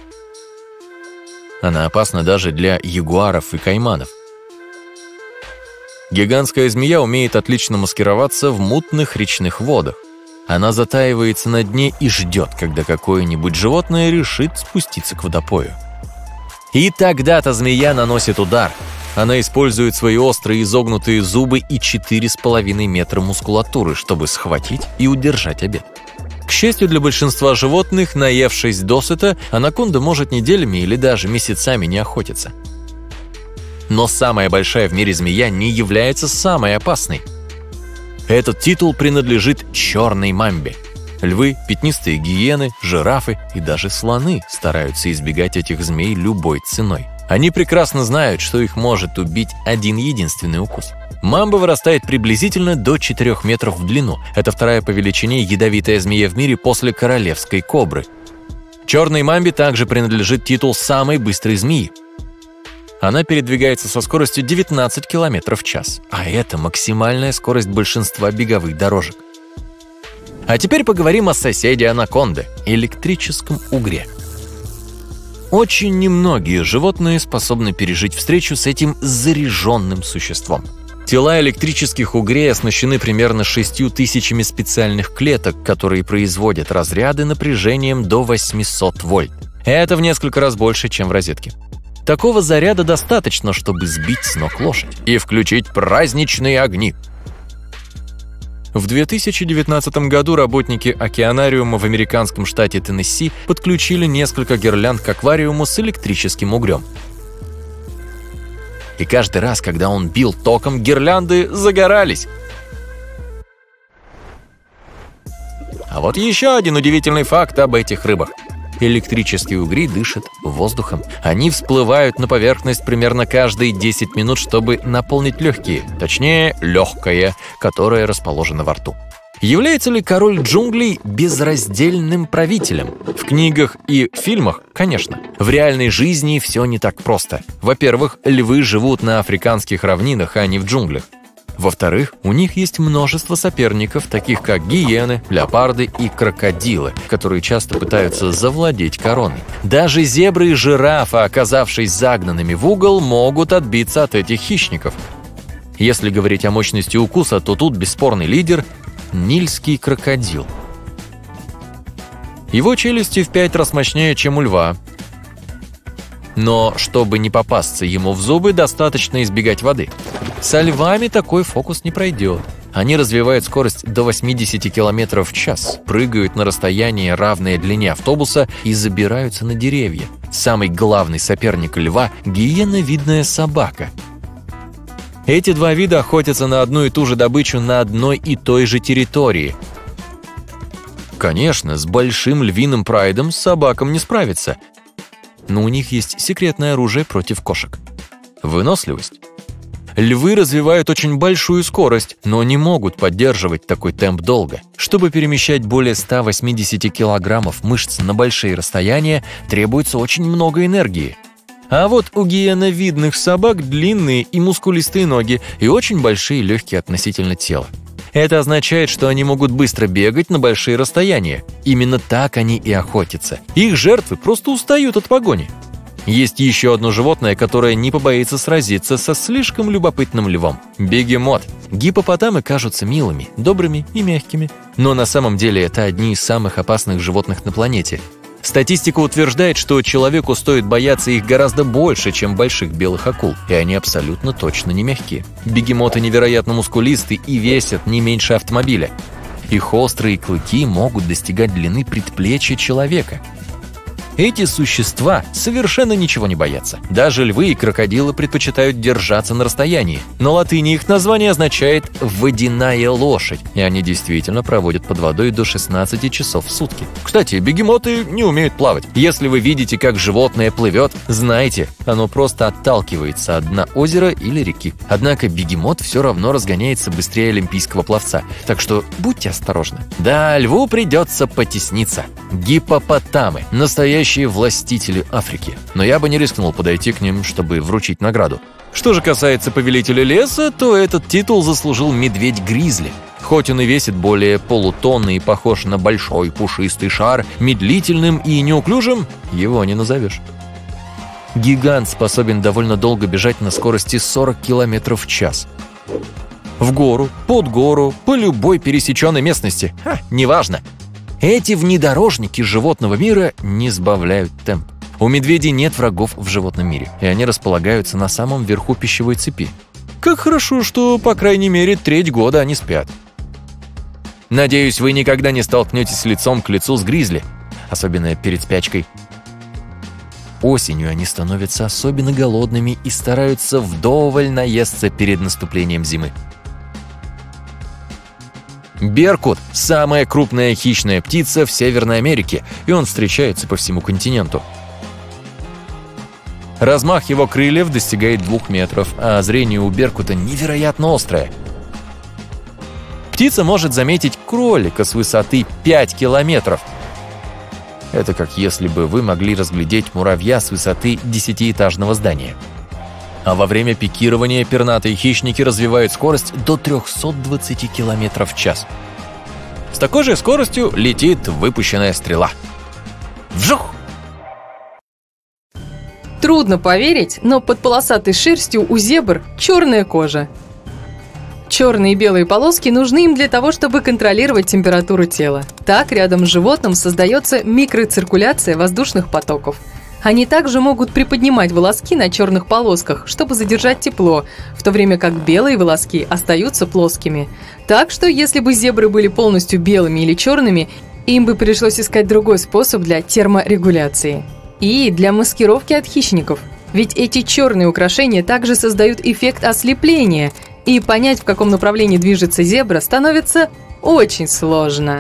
Она опасна даже для ягуаров и кайманов. Гигантская змея умеет отлично маскироваться в мутных речных водах. Она затаивается на дне и ждет, когда какое-нибудь животное решит спуститься к водопою. И тогда-то змея наносит удар. Она использует свои острые изогнутые зубы и 4,5 метра мускулатуры, чтобы схватить и удержать обед. К счастью для большинства животных, наевшись досыта, анаконда может неделями или даже месяцами не охотиться. Но самая большая в мире змея не является самой опасной. Этот титул принадлежит черной мамбе. Львы, пятнистые гиены, жирафы и даже слоны стараются избегать этих змей любой ценой. Они прекрасно знают, что их может убить один единственный укус. Мамба вырастает приблизительно до 4 метров в длину. Это вторая по величине ядовитая змея в мире после королевской кобры. Черной мамбе также принадлежит титул самой быстрой змеи. Она передвигается со скоростью 19 км в час, а это максимальная скорость большинства беговых дорожек. А теперь поговорим о соседе анаконды – электрическом угре. Очень немногие животные способны пережить встречу с этим заряженным существом. Тела электрических угрей оснащены примерно 6000 специальных клеток, которые производят разряды напряжением до 800 вольт. Это в несколько раз больше, чем в розетке. Такого заряда достаточно, чтобы сбить с ног лошадь и включить праздничные огни. В 2019 году работники океанариума в американском штате Теннесси подключили несколько гирлянд к аквариуму с электрическим угрем. И каждый раз, когда он бил током, гирлянды загорались. А вот еще один удивительный факт об этих рыбах. Электрические угри дышат воздухом. Они всплывают на поверхность примерно каждые 10 минут, чтобы наполнить легкие, точнее, легкое, которое расположено во рту. Является ли король джунглей безраздельным правителем? В книгах и фильмах, конечно. В реальной жизни все не так просто. Во-первых, львы живут на африканских равнинах, а не в джунглях. Во-вторых, у них есть множество соперников, таких как гиены, леопарды и крокодилы, которые часто пытаются завладеть короной. Даже зебры и жирафы, оказавшись загнанными в угол, могут отбиться от этих хищников. Если говорить о мощности укуса, то тут бесспорный лидер – нильский крокодил. Его челюсти в 5 раз мощнее, чем у льва. Но чтобы не попасться ему в зубы, достаточно избегать воды. Со львами такой фокус не пройдет. Они развивают скорость до 80 км в час, прыгают на расстояние, равное длине автобуса, и забираются на деревья. Самый главный соперник льва – гиеновидная собака. Эти два вида охотятся на одну и ту же добычу на одной и той же территории. Конечно, с большим львиным прайдом собакам не справиться. Но у них есть секретное оружие против кошек – выносливость. Львы развивают очень большую скорость, но не могут поддерживать такой темп долго. Чтобы перемещать более 180 килограммов мышц на большие расстояния, требуется очень много энергии. А вот у гиеновидных собак длинные и мускулистые ноги и очень большие легкие относительно тела. Это означает, что они могут быстро бегать на большие расстояния. Именно так они и охотятся. Их жертвы просто устают от погони. Есть еще одно животное, которое не побоится сразиться со слишком любопытным львом – бегемот. Гиппопотамы кажутся милыми, добрыми и мягкими. Но на самом деле это одни из самых опасных животных на планете. Статистика утверждает, что человеку стоит бояться их гораздо больше, чем больших белых акул, и они абсолютно точно не мягкие. Бегемоты невероятно мускулисты и весят не меньше автомобиля. Их острые клыки могут достигать длины предплечья человека. Эти существа совершенно ничего не боятся. Даже львы и крокодилы предпочитают держаться на расстоянии. На латыни их название означает «водяная лошадь», и они действительно проводят под водой до 16 часов в сутки. Кстати, бегемоты не умеют плавать. Если вы видите, как животное плывет, знайте, оно просто отталкивается от дна озера или реки. Однако бегемот все равно разгоняется быстрее олимпийского пловца, так что будьте осторожны. Да, льву придется потесниться. Гиппопотамы – настоящие властители Африки. Но я бы не рискнул подойти к ним, чтобы вручить награду. Что же касается повелителя леса, то этот титул заслужил медведь-гризли. Хоть он и весит более полутонны и похож на большой пушистый шар, медлительным и неуклюжим его не назовешь. Гигант способен довольно долго бежать на скорости 40 км в час. В гору, под гору, по любой пересеченной местности. Неважно. Эти внедорожники животного мира не сбавляют темп. У медведей нет врагов в животном мире, и они располагаются на самом верху пищевой цепи. Как хорошо, что, по крайней мере, треть года они спят. Надеюсь, вы никогда не столкнетесь лицом к лицу с гризли, особенно перед спячкой. Осенью они становятся особенно голодными и стараются вдоволь наесться перед наступлением зимы. Беркут – самая крупная хищная птица в Северной Америке, и он встречается по всему континенту. Размах его крыльев достигает 2 метров, а зрение у беркута невероятно острое. Птица может заметить кролика с высоты 5 километров. Это как если бы вы могли разглядеть муравья с высоты 10-этажного здания. А во время пикирования пернатые хищники развивают скорость до 320 км в час. С такой же скоростью летит выпущенная стрела. Вжух! Трудно поверить, но под полосатой шерстью у зебр черная кожа. Черные и белые полоски нужны им для того, чтобы контролировать температуру тела. Так рядом с животным создается микроциркуляция воздушных потоков. Они также могут приподнимать волоски на черных полосках, чтобы задержать тепло, в то время как белые волоски остаются плоскими. Так что, если бы зебры были полностью белыми или черными, им бы пришлось искать другой способ для терморегуляции. И для маскировки от хищников. Ведь эти черные украшения также создают эффект ослепления, и понять, в каком направлении движется зебра, становится очень сложно.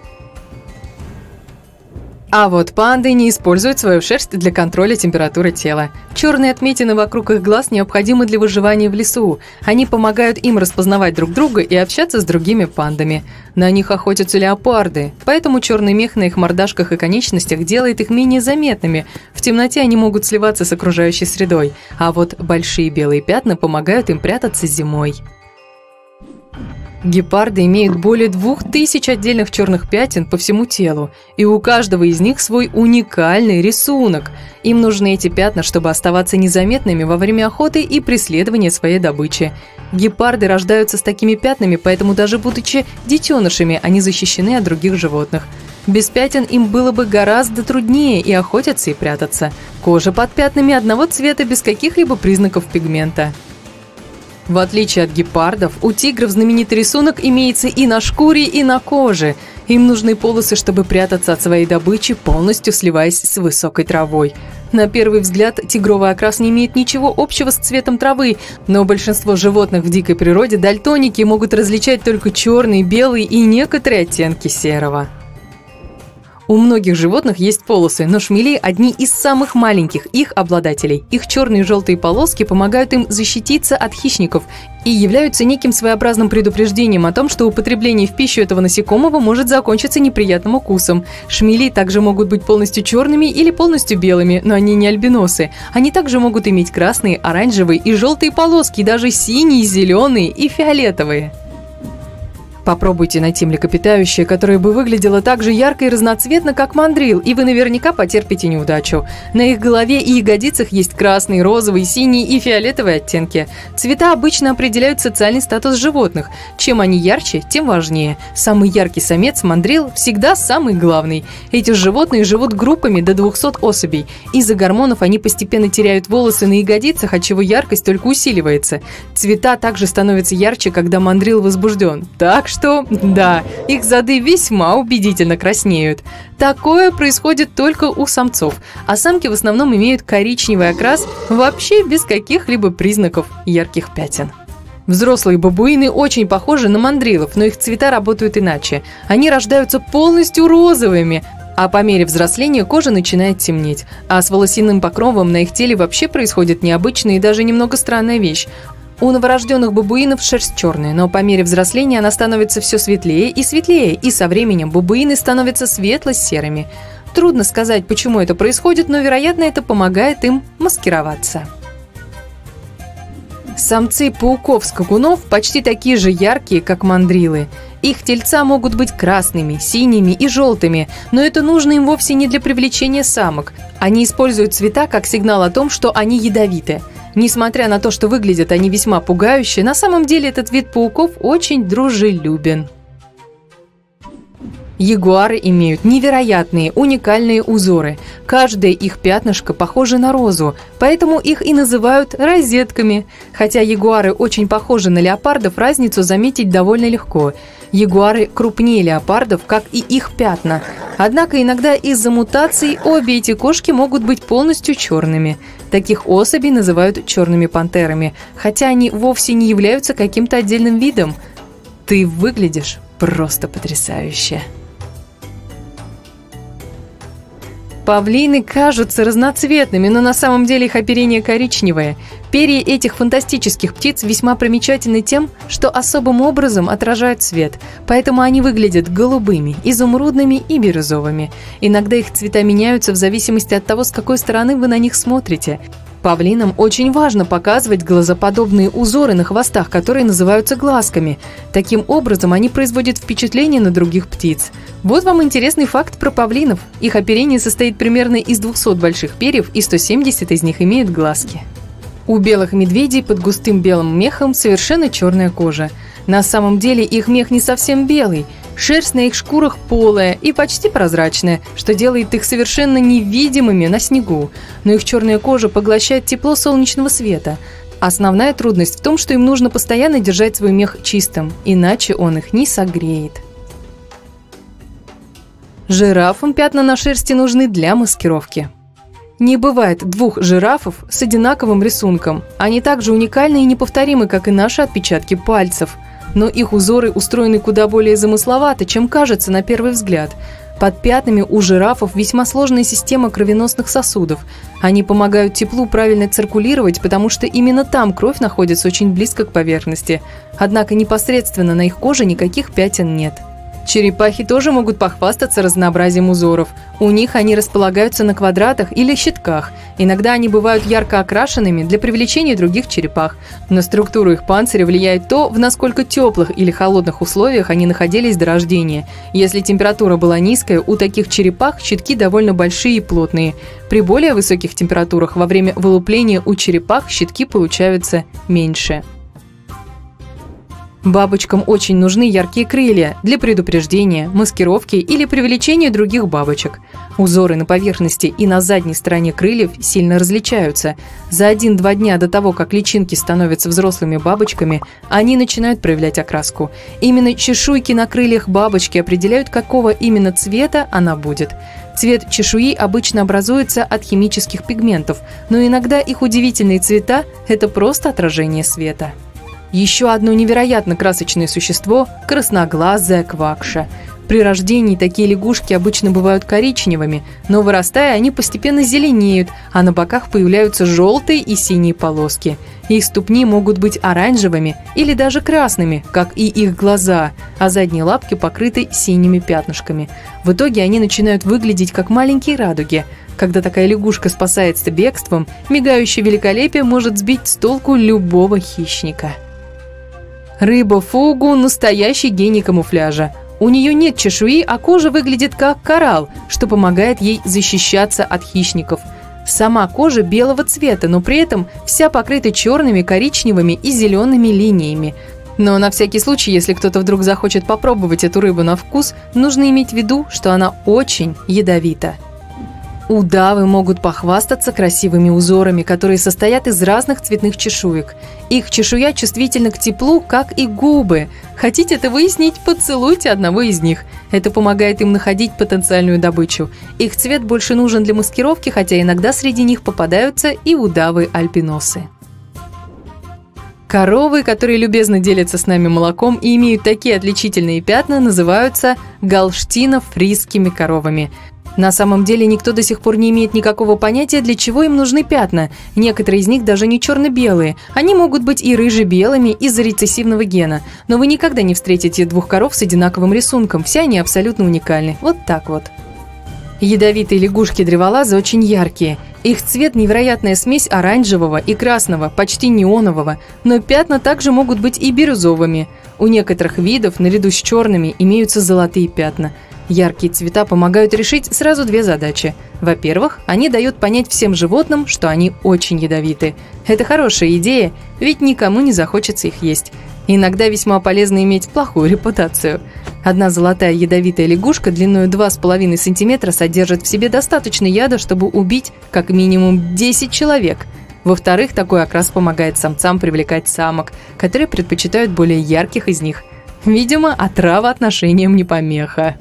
А вот панды не используют свою шерсть для контроля температуры тела. Черные отметины вокруг их глаз необходимы для выживания в лесу. Они помогают им распознавать друг друга и общаться с другими пандами. На них охотятся леопарды, поэтому черный мех на их мордашках и конечностях делает их менее заметными. В темноте они могут сливаться с окружающей средой, а вот большие белые пятна помогают им прятаться зимой. Гепарды имеют более 2000 отдельных черных пятен по всему телу, и у каждого из них свой уникальный рисунок. Им нужны эти пятна, чтобы оставаться незаметными во время охоты и преследования своей добычи. Гепарды рождаются с такими пятнами, поэтому даже будучи детенышами, они защищены от других животных. Без пятен им было бы гораздо труднее и охотиться, и прятаться. Кожа под пятнами одного цвета без каких-либо признаков пигмента. В отличие от гепардов, у тигров знаменитый рисунок имеется и на шкуре, и на коже. Им нужны полосы, чтобы прятаться от своей добычи, полностью сливаясь с высокой травой. На первый взгляд, тигровый окрас не имеет ничего общего с цветом травы, но большинство животных в дикой природе дальтоники могут различать только черный, белый и некоторые оттенки серого. У многих животных есть полосы, но шмели – одни из самых маленьких их обладателей. Их черные и желтые полоски помогают им защититься от хищников и являются неким своеобразным предупреждением о том, что употребление в пищу этого насекомого может закончиться неприятным укусом. Шмели также могут быть полностью черными или полностью белыми, но они не альбиносы. Они также могут иметь красные, оранжевые и желтые полоски, даже синие, зеленые и фиолетовые. Попробуйте найти млекопитающее, которое бы выглядело так же ярко и разноцветно, как мандрил, и вы наверняка потерпите неудачу. На их голове и ягодицах есть красный, розовый, синий и фиолетовые оттенки. Цвета обычно определяют социальный статус животных. Чем они ярче, тем важнее. Самый яркий самец, мандрил, всегда самый главный. Эти животные живут группами до 200 особей. Из-за гормонов они постепенно теряют волосы на ягодицах, отчего яркость только усиливается. Цвета также становятся ярче, когда мандрил возбужден. Так что, да, их зады весьма убедительно краснеют. Такое происходит только у самцов, а самки в основном имеют коричневый окрас вообще без каких-либо признаков ярких пятен. Взрослые бабуины очень похожи на мандрилов, но их цвета работают иначе. Они рождаются полностью розовыми, а по мере взросления кожа начинает темнеть. А с волосяным покровом на их теле вообще происходит необычная и даже немного странная вещь. У новорожденных бабуинов шерсть черная, но по мере взросления она становится все светлее, и со временем бабуины становятся светло-серыми. Трудно сказать, почему это происходит, но, вероятно, это помогает им маскироваться. Самцы пауков-скакунов почти такие же яркие, как мандрилы. Их тельца могут быть красными, синими и желтыми, но это нужно им вовсе не для привлечения самок. Они используют цвета как сигнал о том, что они ядовиты. Несмотря на то, что выглядят они весьма пугающе, на самом деле этот вид пауков очень дружелюбен. Ягуары имеют невероятные, уникальные узоры. Каждое их пятнышко похоже на розу, поэтому их и называют розетками. Хотя ягуары очень похожи на леопардов, разницу заметить довольно легко. Ягуары крупнее леопардов, как и их пятна. Однако иногда из-за мутаций обе эти кошки могут быть полностью черными. Таких особей называют черными пантерами, хотя они вовсе не являются каким-то отдельным видом. Ты выглядишь просто потрясающе. Павлины кажутся разноцветными, но на самом деле их оперение коричневое. Перья этих фантастических птиц весьма примечательны тем, что особым образом отражают свет, поэтому они выглядят голубыми, изумрудными и бирюзовыми. Иногда их цвета меняются в зависимости от того, с какой стороны вы на них смотрите. Павлинам очень важно показывать глазоподобные узоры на хвостах, которые называются глазками. Таким образом, они производят впечатление на других птиц. Вот вам интересный факт про павлинов. Их оперение состоит примерно из 200 больших перьев, и 170 из них имеют глазки. У белых медведей под густым белым мехом совершенно черная кожа. На самом деле их мех не совсем белый. Шерсть на их шкурах полая и почти прозрачная, что делает их совершенно невидимыми на снегу. Но их черная кожа поглощает тепло солнечного света. Основная трудность в том, что им нужно постоянно держать свой мех чистым, иначе он их не согреет. Жирафам пятна на шерсти нужны для маскировки. Не бывает двух жирафов с одинаковым рисунком. Они также уникальны и неповторимы, как и наши отпечатки пальцев. Но их узоры устроены куда более замысловато, чем кажется на первый взгляд. Под пятнами у жирафов весьма сложная система кровеносных сосудов. Они помогают теплу правильно циркулировать, потому что именно там кровь находится очень близко к поверхности. Однако непосредственно на их коже никаких пятен нет. Черепахи тоже могут похвастаться разнообразием узоров. У них они располагаются на квадратах или щитках. Иногда они бывают ярко окрашенными для привлечения других черепах. На структуру их панциря влияет то, в насколько теплых или холодных условиях они находились до рождения. Если температура была низкая, у таких черепах щитки довольно большие и плотные. При более высоких температурах во время вылупления у черепах щитки получаются меньше. Бабочкам очень нужны яркие крылья для предупреждения, маскировки или привлечения других бабочек. Узоры на поверхности и на задней стороне крыльев сильно различаются. За 1-2 дня до того, как личинки становятся взрослыми бабочками, они начинают проявлять окраску. Именно чешуйки на крыльях бабочки определяют, какого именно цвета она будет. Цвет чешуи обычно образуется от химических пигментов, но иногда их удивительные цвета – это просто отражение света. Еще одно невероятно красочное существо – красноглазая квакша. При рождении такие лягушки обычно бывают коричневыми, но вырастая, они постепенно зеленеют, а на боках появляются желтые и синие полоски. Их ступни могут быть оранжевыми или даже красными, как и их глаза, а задние лапки покрыты синими пятнышками. В итоге они начинают выглядеть как маленькие радуги. Когда такая лягушка спасается бегством, мигающее великолепие может сбить с толку любого хищника. Рыба-фугу – настоящий гений камуфляжа. У нее нет чешуи, а кожа выглядит как коралл, что помогает ей защищаться от хищников. Сама кожа белого цвета, но при этом вся покрыта черными, коричневыми и зелеными линиями. Но на всякий случай, если кто-то вдруг захочет попробовать эту рыбу на вкус, нужно иметь в виду, что она очень ядовита. Удавы могут похвастаться красивыми узорами, которые состоят из разных цветных чешуек. Их чешуя чувствительна к теплу, как и губы. Хотите это выяснить? Поцелуйте одного из них. Это помогает им находить потенциальную добычу. Их цвет больше нужен для маскировки, хотя иногда среди них попадаются и удавы-альпиносы. Коровы, которые любезно делятся с нами молоком и имеют такие отличительные пятна, называются галштино-фрисскими коровами. На самом деле никто до сих пор не имеет никакого понятия, для чего им нужны пятна. Некоторые из них даже не черно-белые. Они могут быть и рыже-белыми из-за рецессивного гена. Но вы никогда не встретите двух коров с одинаковым рисунком. Все они абсолютно уникальны. Вот так вот. Ядовитые лягушки-древолазы очень яркие. Их цвет – невероятная смесь оранжевого и красного, почти неонового. Но пятна также могут быть и бирюзовыми. У некоторых видов, наряду с черными, имеются золотые пятна. Яркие цвета помогают решить сразу две задачи. Во-первых, они дают понять всем животным, что они очень ядовиты. Это хорошая идея, ведь никому не захочется их есть. Иногда весьма полезно иметь плохую репутацию. Одна золотая ядовитая лягушка длиной 2,5 см содержит в себе достаточно яда, чтобы убить как минимум 10 человек. Во-вторых, такой окрас помогает самцам привлекать самок, которые предпочитают более ярких из них. Видимо, отрава отношениям не помеха.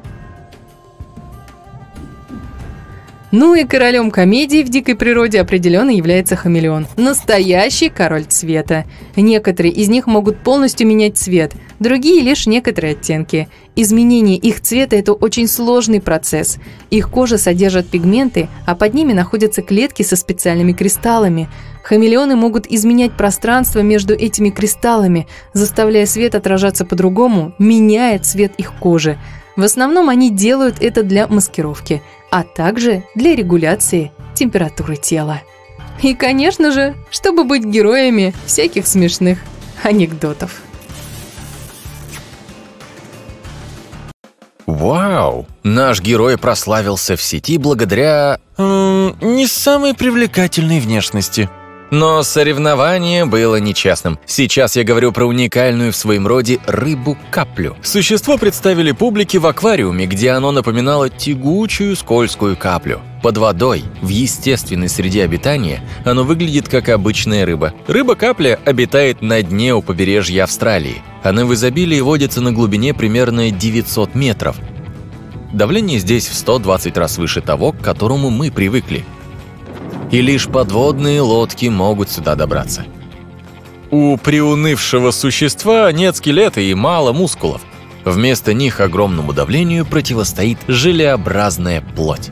Ну и королем комедии в дикой природе определенно является хамелеон. Настоящий король цвета. Некоторые из них могут полностью менять цвет, другие лишь некоторые оттенки. Изменение их цвета – это очень сложный процесс. Их кожа содержит пигменты, а под ними находятся клетки со специальными кристаллами. Хамелеоны могут изменять пространство между этими кристаллами, заставляя свет отражаться по-другому, меняя цвет их кожи. В основном они делают это для маскировки, а также для регуляции температуры тела. И, конечно же, чтобы быть героями всяких смешных анекдотов. Вау! Наш герой прославился в сети благодаря... не самой привлекательной внешности. Но соревнование было нечестным. Сейчас я говорю про уникальную в своем роде рыбу-каплю. Существо представили публике в аквариуме, где оно напоминало тягучую скользкую каплю. Под водой, в естественной среде обитания, оно выглядит как обычная рыба. Рыба-капля обитает на дне у побережья Австралии. Она в изобилии водится на глубине примерно 900 метров. Давление здесь в 120 раз выше того, к которому мы привыкли. И лишь подводные лодки могут сюда добраться. У приунывшего существа нет скелета и мало мускулов. Вместо них огромному давлению противостоит желеобразная плоть.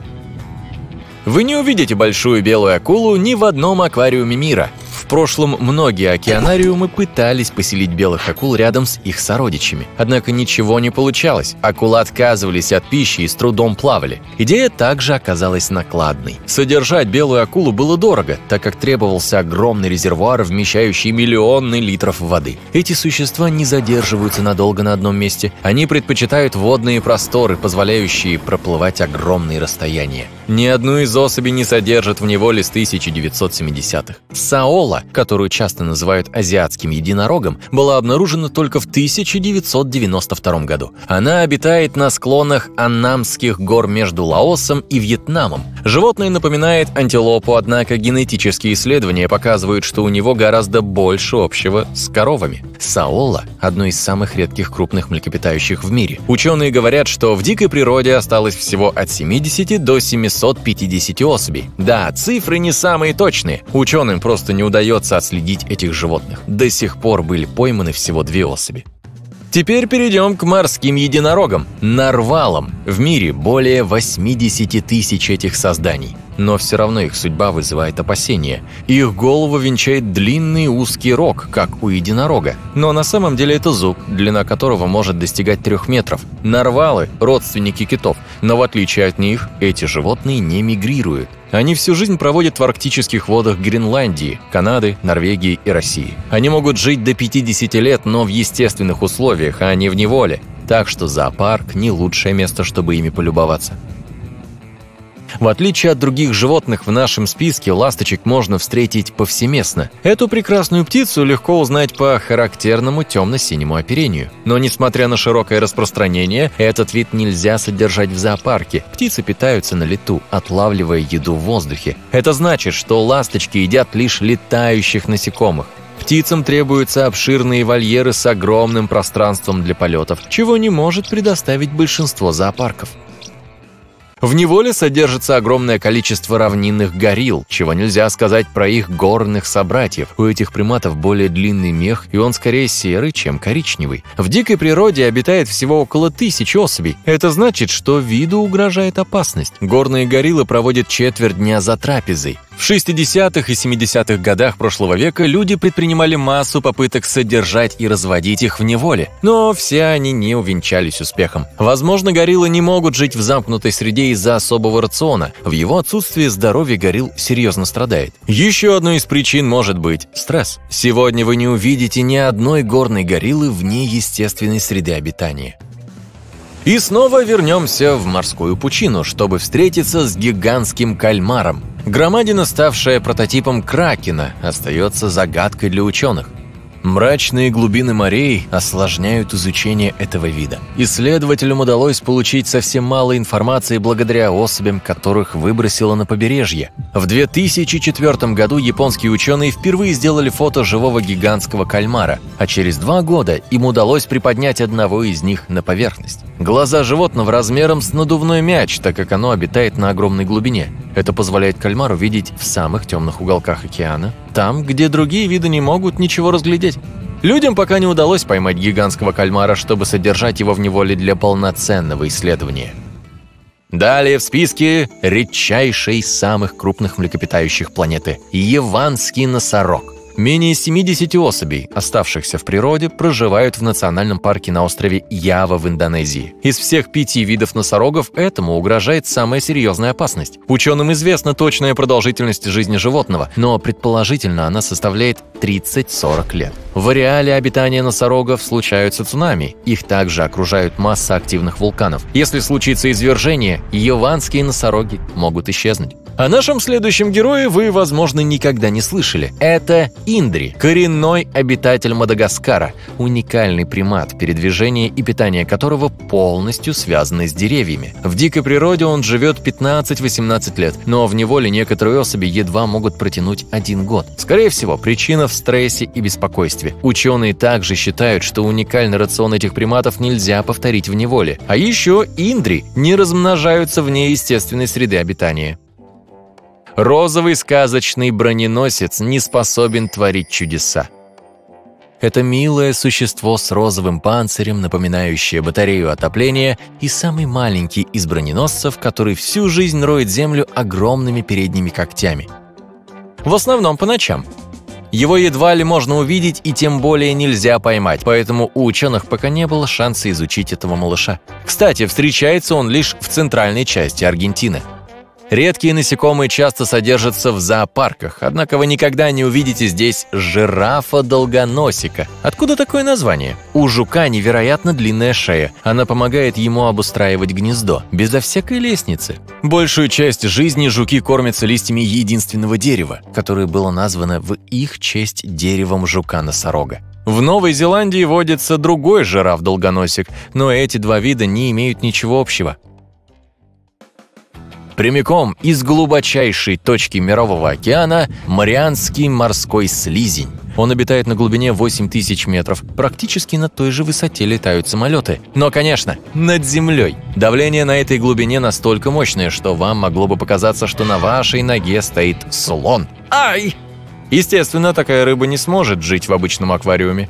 Вы не увидите большую белую акулу ни в одном аквариуме мира. В прошлом многие океанариумы пытались поселить белых акул рядом с их сородичами. Однако ничего не получалось. Акулы отказывались от пищи и с трудом плавали. Идея также оказалась накладной. Содержать белую акулу было дорого, так как требовался огромный резервуар, вмещающий миллионы литров воды. Эти существа не задерживаются надолго на одном месте. Они предпочитают водные просторы, позволяющие проплывать огромные расстояния. Ни одну из особей не содержат в неволе с 1970-х. Саола, которую часто называют азиатским единорогом, была обнаружена только в 1992 году. Она обитает на склонах Аннамских гор между Лаосом и Вьетнамом. Животное напоминает антилопу, однако генетические исследования показывают, что у него гораздо больше общего с коровами. Саола – одно из самых редких крупных млекопитающих в мире. Ученые говорят, что в дикой природе осталось всего от 70 до 750 особей. Да, цифры не самые точные. Ученым просто не удается отследить этих животных. До сих пор были пойманы всего 2 особи. Теперь перейдем к морским единорогам – нарвалам. В мире более 80 тысяч этих созданий. Но все равно их судьба вызывает опасения. Их голову венчает длинный узкий рог, как у единорога. Но на самом деле это зуб, длина которого может достигать 3 метров. Нарвалы – родственники китов, но в отличие от них, эти животные не мигрируют. Они всю жизнь проводят в арктических водах Гренландии, Канады, Норвегии и России. Они могут жить до 50 лет, но в естественных условиях, а не в неволе. Так что зоопарк – не лучшее место, чтобы ими полюбоваться. В отличие от других животных в нашем списке, ласточек можно встретить повсеместно. Эту прекрасную птицу легко узнать по характерному темно-синему оперению. Но несмотря на широкое распространение, этот вид нельзя содержать в зоопарке. Птицы питаются на лету, отлавливая еду в воздухе. Это значит, что ласточки едят лишь летающих насекомых. Птицам требуются обширные вольеры с огромным пространством для полетов, чего не может предоставить большинство зоопарков. В неволе содержится огромное количество равнинных горилл, чего нельзя сказать про их горных собратьев. У этих приматов более длинный мех, и он скорее серый, чем коричневый. В дикой природе обитает всего около 1000 особей. Это значит, что виду угрожает опасность. Горные гориллы проводят четверть дня за трапезой. В 60-х и 70-х годах прошлого века люди предпринимали массу попыток содержать и разводить их в неволе, но все они не увенчались успехом. Возможно, гориллы не могут жить в замкнутой среде из-за особого рациона. В его отсутствии здоровье горилл серьезно страдает. Еще одной из причин может быть стресс. Сегодня вы не увидите ни одной горной гориллы вне естественной среды обитания. И снова вернемся в морскую пучину, чтобы встретиться с гигантским кальмаром. Громадина, ставшая прототипом кракена, остается загадкой для ученых. Мрачные глубины морей осложняют изучение этого вида. Исследователям удалось получить совсем мало информации благодаря особям, которых выбросило на побережье. В 2004 году японские ученые впервые сделали фото живого гигантского кальмара, а через 2 года им удалось приподнять одного из них на поверхность. Глаза животного размером с надувной мяч, так как оно обитает на огромной глубине. Это позволяет кальмару видеть в самых темных уголках океана, там, где другие виды не могут ничего разглядеть. Людям пока не удалось поймать гигантского кальмара, чтобы содержать его в неволе для полноценного исследования. Далее в списке редчайший из самых крупных млекопитающих планеты – яванский носорог. Менее 70 особей, оставшихся в природе, проживают в национальном парке на острове Ява в Индонезии. Из всех 5 видов носорогов этому угрожает самая серьезная опасность. Ученым известна точная продолжительность жизни животного, но предположительно она составляет 30-40 лет. В ареале обитания носорогов случаются цунами. Их также окружают масса активных вулканов. Если случится извержение, яванские носороги могут исчезнуть. О нашем следующем герое вы, возможно, никогда не слышали. Это Индри, коренной обитатель Мадагаскара, уникальный примат, передвижение и питание которого полностью связаны с деревьями. В дикой природе он живет 15-18 лет, но в неволе некоторые особи едва могут протянуть 1 год. Скорее всего, причина в стрессе и беспокойстве. Ученые также считают, что уникальный рацион этих приматов нельзя повторить в неволе. А еще Индри не размножаются вне естественной среды обитания. Розовый сказочный броненосец не способен творить чудеса. Это милое существо с розовым панцирем, напоминающее батарею отопления, и самый маленький из броненосцев, который всю жизнь роет землю огромными передними когтями. В основном по ночам. Его едва ли можно увидеть и тем более нельзя поймать, поэтому у ученых пока не было шанса изучить этого малыша. Кстати, встречается он лишь в центральной части Аргентины. Редкие насекомые часто содержатся в зоопарках, однако вы никогда не увидите здесь жирафа-долгоносика. Откуда такое название? У жука невероятно длинная шея. Она помогает ему обустраивать гнездо, безо всякой лестницы. Большую часть жизни жуки кормятся листьями единственного дерева, которое было названо в их честь деревом жука-носорога. В Новой Зеландии водится другой жираф-долгоносик, но эти 2 вида не имеют ничего общего. Прямиком из глубочайшей точки Мирового океана Марианский морской слизень. Он обитает на глубине 8000 метров. Практически на той же высоте летают самолеты. Но, конечно, над землей. Давление на этой глубине настолько мощное, что вам могло бы показаться, что на вашей ноге стоит слон. Ай! Естественно, такая рыба не сможет жить в обычном аквариуме.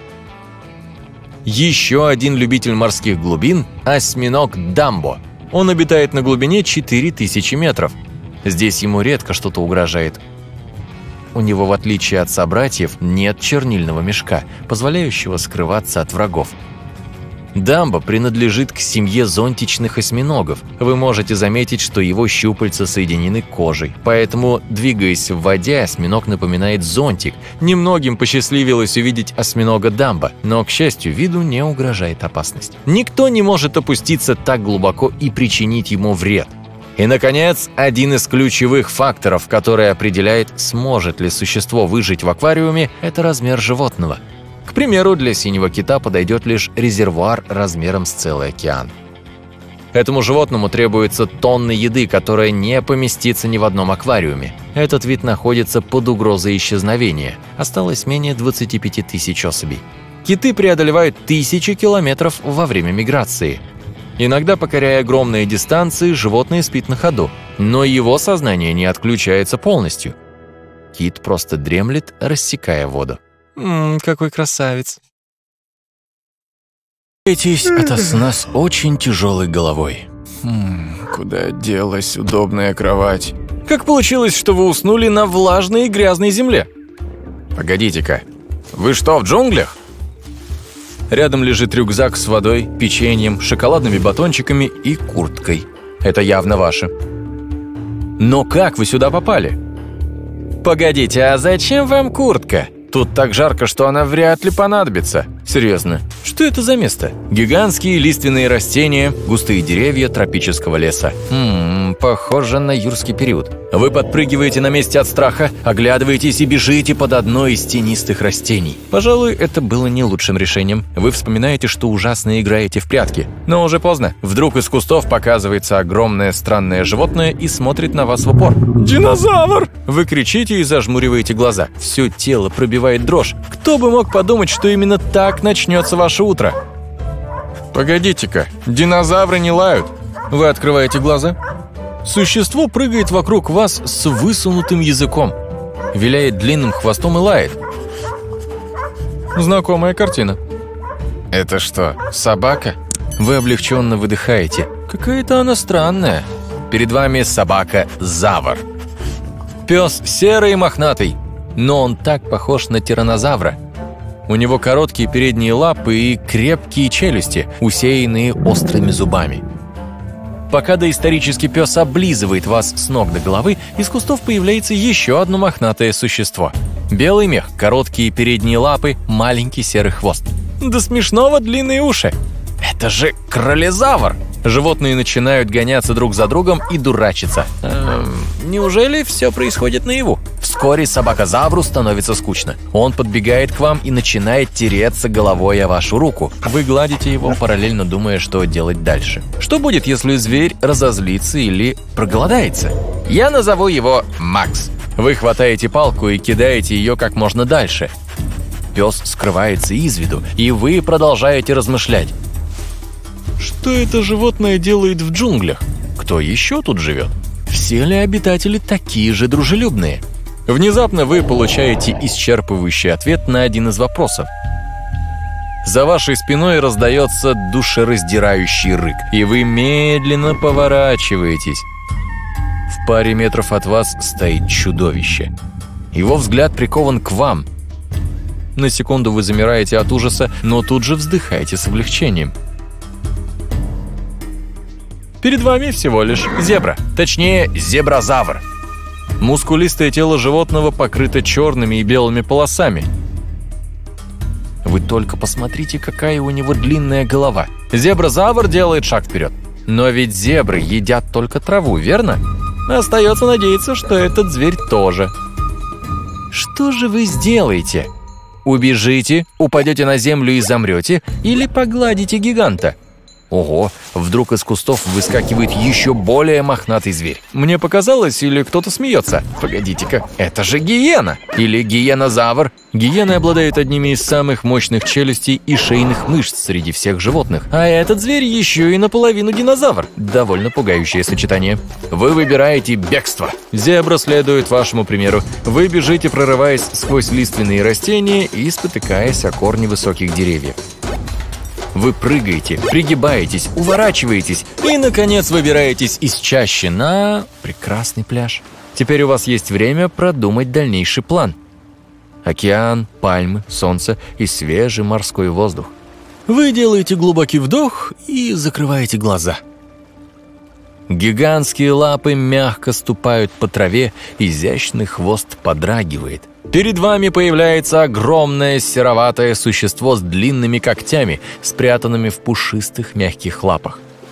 Еще один любитель морских глубин – осьминог Дамбо. Он обитает на глубине 4000 метров. Здесь ему редко что-то угрожает. У него, в отличие от собратьев, нет чернильного мешка, позволяющего скрываться от врагов. Дамбо принадлежит к семье зонтичных осьминогов. Вы можете заметить, что его щупальца соединены кожей. Поэтому, двигаясь в воде, осьминог напоминает зонтик. Немногим посчастливилось увидеть осьминога Дамбо, но, к счастью, виду не угрожает опасность. Никто не может опуститься так глубоко и причинить ему вред. И, наконец, один из ключевых факторов, который определяет, сможет ли существо выжить в аквариуме, это размер животного. К примеру, для синего кита подойдет лишь резервуар размером с целый океан. Этому животному требуется тонны еды, которая не поместится ни в одном аквариуме. Этот вид находится под угрозой исчезновения. Осталось менее 25 тысяч особей. Киты преодолевают тысячи километров во время миграции. Иногда, покоряя огромные дистанции, животное спит на ходу, но его сознание не отключается полностью. Кит просто дремлет, рассекая воду. Какой красавец. Боитесь ото сна с очень тяжелой головой. Куда делась удобная кровать? Как получилось, что вы уснули на влажной и грязной земле? Погодите-ка, вы что, в джунглях? Рядом лежит рюкзак с водой, печеньем, шоколадными батончиками и курткой. Это явно ваше. Но как вы сюда попали? Погодите, а зачем вам куртка? Тут так жарко, что она вряд ли понадобится. Серьезно, что это за место? Гигантские лиственные растения, густые деревья тропического леса. Похоже на юрский период. Вы подпрыгиваете на месте от страха, оглядываетесь и бежите под одно из тенистых растений. Пожалуй, это было не лучшим решением. Вы вспоминаете, что ужасно играете в прятки. Но уже поздно. Вдруг из кустов показывается огромное странное животное и смотрит на вас в упор. «Динозавр!» Вы кричите и зажмуриваете глаза. Все тело пробивает дрожь. Кто бы мог подумать, что именно так начнется ваше утро? Погодите-ка, динозавры не лают. Вы открываете глаза. Существо прыгает вокруг вас с высунутым языком, виляет длинным хвостом и лает. Знакомая картина. Это что, собака? Вы облегченно выдыхаете. Какая-то она странная. Перед вами собака-завр. Пес серый и мохнатый, но он так похож на тираннозавра. У него короткие передние лапы и крепкие челюсти, усеянные острыми зубами. Пока доисторический пес облизывает вас с ног до головы, из кустов появляется еще одно мохнатое существо. Белый мех, короткие передние лапы, маленький серый хвост. До смешного длинные уши. Это же кролезавр! Животные начинают гоняться друг за другом и дурачиться. Неужели все происходит наяву? Вскоре собака-завру становится скучно. Он подбегает к вам и начинает тереться головой о вашу руку. Вы гладите его, параллельно думая, что делать дальше. Что будет, если зверь разозлится или проголодается? Я назову его Макс. Вы хватаете палку и кидаете ее как можно дальше. Пес скрывается из виду, и вы продолжаете размышлять. Что это животное делает в джунглях? Кто еще тут живет? Все ли обитатели такие же дружелюбные? Внезапно вы получаете исчерпывающий ответ на один из вопросов. За вашей спиной раздается душераздирающий рык, и вы медленно поворачиваетесь. В паре метров от вас стоит чудовище. Его взгляд прикован к вам. На секунду вы замираете от ужаса, но тут же вздыхаете с облегчением. Перед вами всего лишь зебра, точнее, зеброзавр. Мускулистое тело животного покрыто черными и белыми полосами. Вы только посмотрите, какая у него длинная голова. Зеброзавр делает шаг вперед. Но ведь зебры едят только траву, верно? Остается надеяться, что этот зверь тоже. Что же вы сделаете? Убежите, упадете на землю и замрете, или погладите гиганта? Ого, вдруг из кустов выскакивает еще более мохнатый зверь. Мне показалось, или кто-то смеется? Погодите-ка, это же гиена! Или гиенозавр. Гиены обладают одними из самых мощных челюстей и шейных мышц среди всех животных. А этот зверь еще и наполовину динозавр. Довольно пугающее сочетание. Вы выбираете бегство. Зебра следует вашему примеру. Вы бежите, прорываясь сквозь лиственные растения и спотыкаясь о корни высоких деревьев. Вы прыгаете, пригибаетесь, уворачиваетесь и, наконец, выбираетесь из чащи на прекрасный пляж. Теперь у вас есть время продумать дальнейший план. Океан, пальмы, солнце и свежий морской воздух. Вы делаете глубокий вдох и закрываете глаза. Гигантские лапы мягко ступают по траве, изящный хвост подрагивает. Перед вами появляется огромное сероватое существо с длинными когтями, спрятанными в пушистых мягких лапах.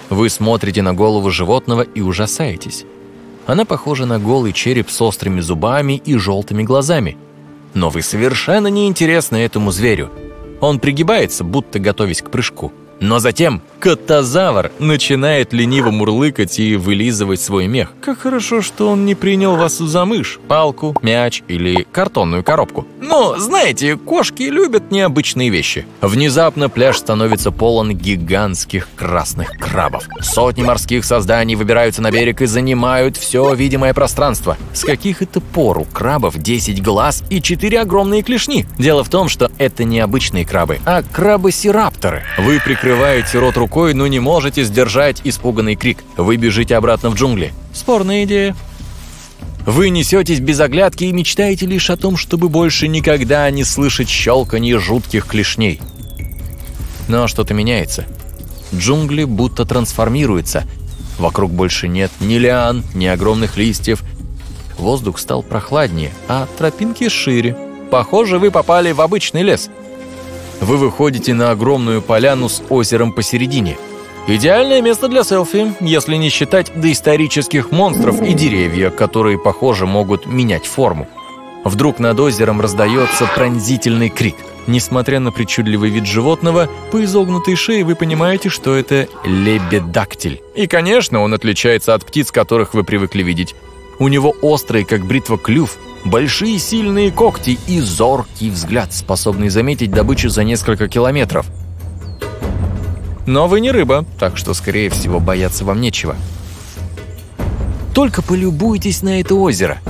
Вы смотрите на голову животного и ужасаетесь. Она похожа на голый череп с острыми зубами и желтыми глазами. Но вы совершенно не интересны этому зверю. Он пригибается, будто готовясь к прыжку. Но затем котозавр начинает лениво мурлыкать и вылизывать свой мех. Как хорошо, что он не принял вас за мышь, палку, мяч или картонную коробку. Но, знаете, кошки любят необычные вещи. Внезапно пляж становится полон гигантских красных крабов. Сотни морских созданий выбираются на берег и занимают все видимое пространство. С каких это пор у крабов 10 глаз и 4 огромные клешни? Дело в том, что это не обычные крабы, а крабосирапторы. Вы прикрываете рот рукой, но не можете сдержать испуганный крик. Вы бежите обратно в джунгли. Спорная идея. Вы несетесь без оглядки и мечтаете лишь о том, чтобы больше никогда не слышать щелканье жутких клешней. Но что-то меняется. Джунгли будто трансформируются. Вокруг больше нет ни лиан, ни огромных листьев. Воздух стал прохладнее, а тропинки шире. Похоже, вы попали в обычный лес. Вы выходите на огромную поляну с озером посередине. Идеальное место для селфи, если не считать доисторических монстров и деревья, которые, похоже, могут менять форму. Вдруг над озером раздается пронзительный крик. Несмотря на причудливый вид животного, по изогнутой шее вы понимаете, что это лебедактиль. И, конечно, он отличается от птиц, которых вы привыкли видеть. У него острый, как бритва, клюв, большие сильные когти и зоркий взгляд, способный заметить добычу за несколько километров. Но вы не рыба, так что, скорее всего, бояться вам нечего. Только полюбуйтесь на это озеро.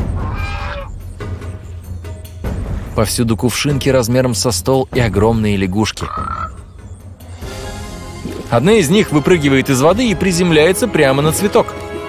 Повсюду кувшинки размером со стол и огромные лягушки. Одна из них выпрыгивает из воды и приземляется прямо на цветок.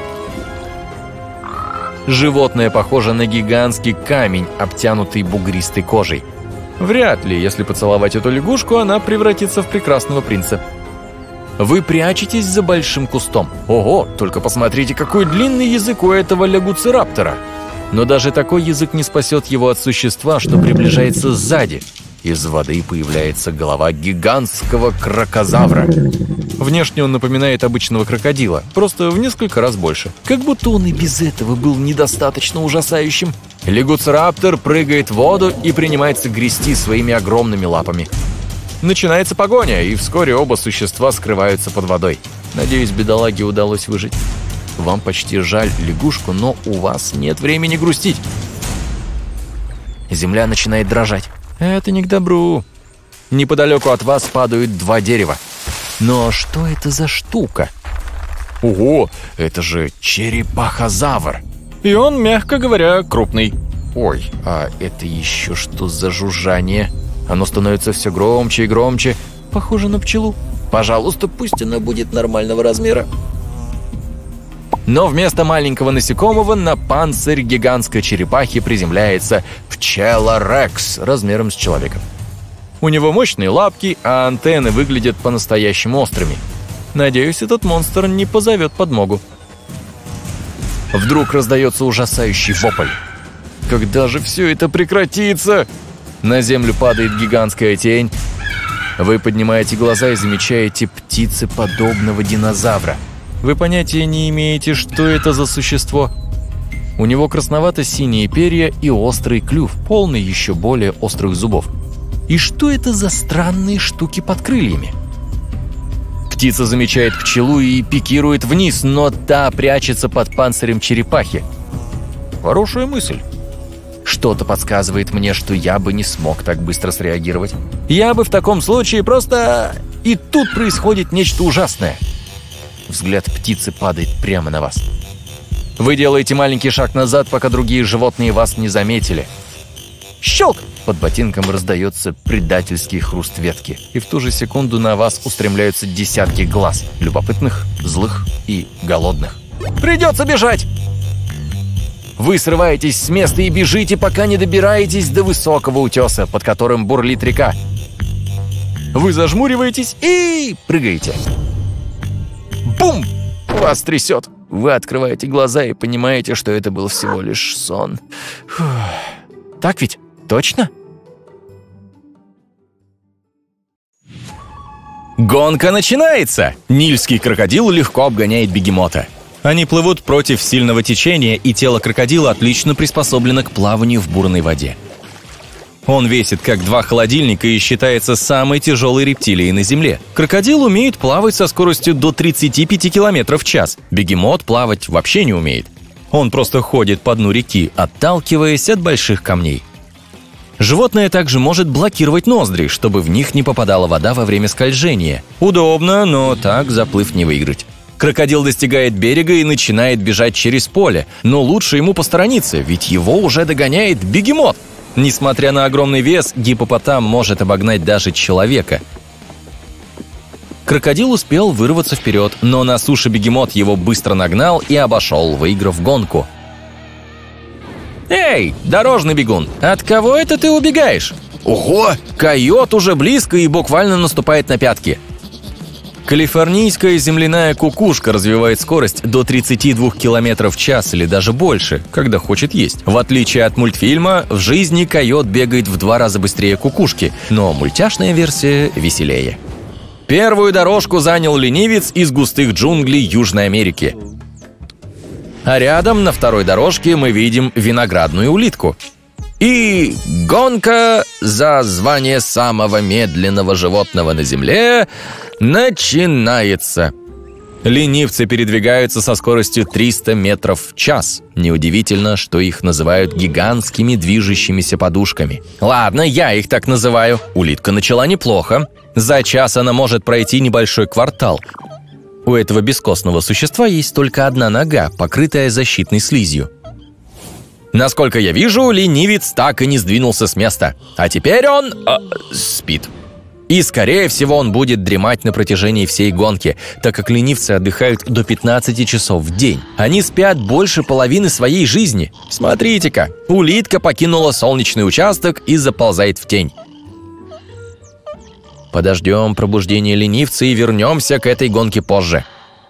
Животное похоже на гигантский камень, обтянутый бугристой кожей. Вряд ли, если поцеловать эту лягушку, она превратится в прекрасного принца. Вы прячетесь за большим кустом. Ого, только посмотрите, какой длинный язык у этого лягуцираптора. Но даже такой язык не спасет его от существа, что приближается сзади. Из воды появляется голова гигантского крокозавра. Внешне он напоминает обычного крокодила, просто в несколько раз больше. Как будто он и без этого был недостаточно ужасающим. Лягуцираптор прыгает в воду и принимается грести своими огромными лапами. Начинается погоня, и вскоре оба существа скрываются под водой. Надеюсь, бедолаге удалось выжить. Вам почти жаль лягушку, но у вас нет времени грустить. Земля начинает дрожать. Это не к добру. Неподалеку от вас падают 2 дерева. Но что это за штука? Ого, это же черепахозавр. И он, мягко говоря, крупный. Ой, а это еще что за жужжание? Оно становится все громче и громче. Похоже на пчелу. Пожалуйста, пусть она будет нормального размера. Но вместо маленького насекомого на панцирь гигантской черепахи приземляется пчела-рекс размером с человека. У него мощные лапки, а антенны выглядят по-настоящему острыми. Надеюсь, этот монстр не позовет подмогу. Вдруг раздается ужасающий вопль. Когда же все это прекратится? На землю падает гигантская тень. Вы поднимаете глаза и замечаете птицеподобного динозавра. Вы понятия не имеете, что это за существо. У него красновато-синие перья и острый клюв, полный еще более острых зубов. И что это за странные штуки под крыльями? Птица замечает пчелу и пикирует вниз, но та прячется под панцирем черепахи. Хорошая мысль. Что-то подсказывает мне, что я бы не смог так быстро среагировать. Я бы в таком случае просто... И тут происходит нечто ужасное. Взгляд птицы падает прямо на вас. Вы делаете маленький шаг назад, пока другие животные вас не заметили. Щелк! Под ботинком раздается предательский хруст ветки. И в ту же секунду на вас устремляются десятки глаз. Любопытных, злых и голодных. Придется бежать! Вы срываетесь с места и бежите, пока не добираетесь до высокого утеса, под которым бурлит река. Вы зажмуриваетесь и прыгаете. Бум! Вас трясет. Вы открываете глаза и понимаете, что это был всего лишь сон. Фух. Так ведь? Точно? Гонка начинается! Нильский крокодил легко обгоняет бегемота. Они плывут против сильного течения, и тело крокодила отлично приспособлено к плаванию в бурной воде. Он весит как 2 холодильника и считается самой тяжелой рептилией на Земле. Крокодил умеет плавать со скоростью до 35 км в час. Бегемот плавать вообще не умеет. Он просто ходит по дну реки, отталкиваясь от больших камней. Животное также может блокировать ноздри, чтобы в них не попадала вода во время скольжения. Удобно, но так заплыв не выиграть. Крокодил достигает берега и начинает бежать через поле, но лучше ему посторониться, ведь его уже догоняет бегемот. Несмотря на огромный вес, гиппопотам может обогнать даже человека. Крокодил успел вырваться вперед, но на суше бегемот его быстро нагнал и обошел, выиграв гонку. «Эй, дорожный бегун, от кого это ты убегаешь?» «Ого, койот уже близко и буквально наступает на пятки». Калифорнийская земляная кукушка развивает скорость до 32 км в час или даже больше, когда хочет есть. В отличие от мультфильма, в жизни койот бегает в 2 раза быстрее кукушки, но мультяшная версия веселее. Первую дорожку занял ленивец из густых джунглей Южной Америки. А рядом, на второй дорожке, мы видим виноградную улитку. И гонка за звание самого медленного животного на Земле начинается. Ленивцы передвигаются со скоростью 300 метров в час. Неудивительно, что их называют гигантскими движущимися подушками. Ладно, я их так называю. Улитка начала неплохо. За час она может пройти небольшой квартал. У этого бескостного существа есть только одна нога, покрытая защитной слизью. Насколько я вижу, ленивец так и не сдвинулся с места. А теперь он спит. И, скорее всего, он будет дремать на протяжении всей гонки, так как ленивцы отдыхают до 15 часов в день. Они спят больше половины своей жизни. Смотрите-ка, улитка покинула солнечный участок и заползает в тень. Подождем пробуждения ленивца и вернемся к этой гонке позже.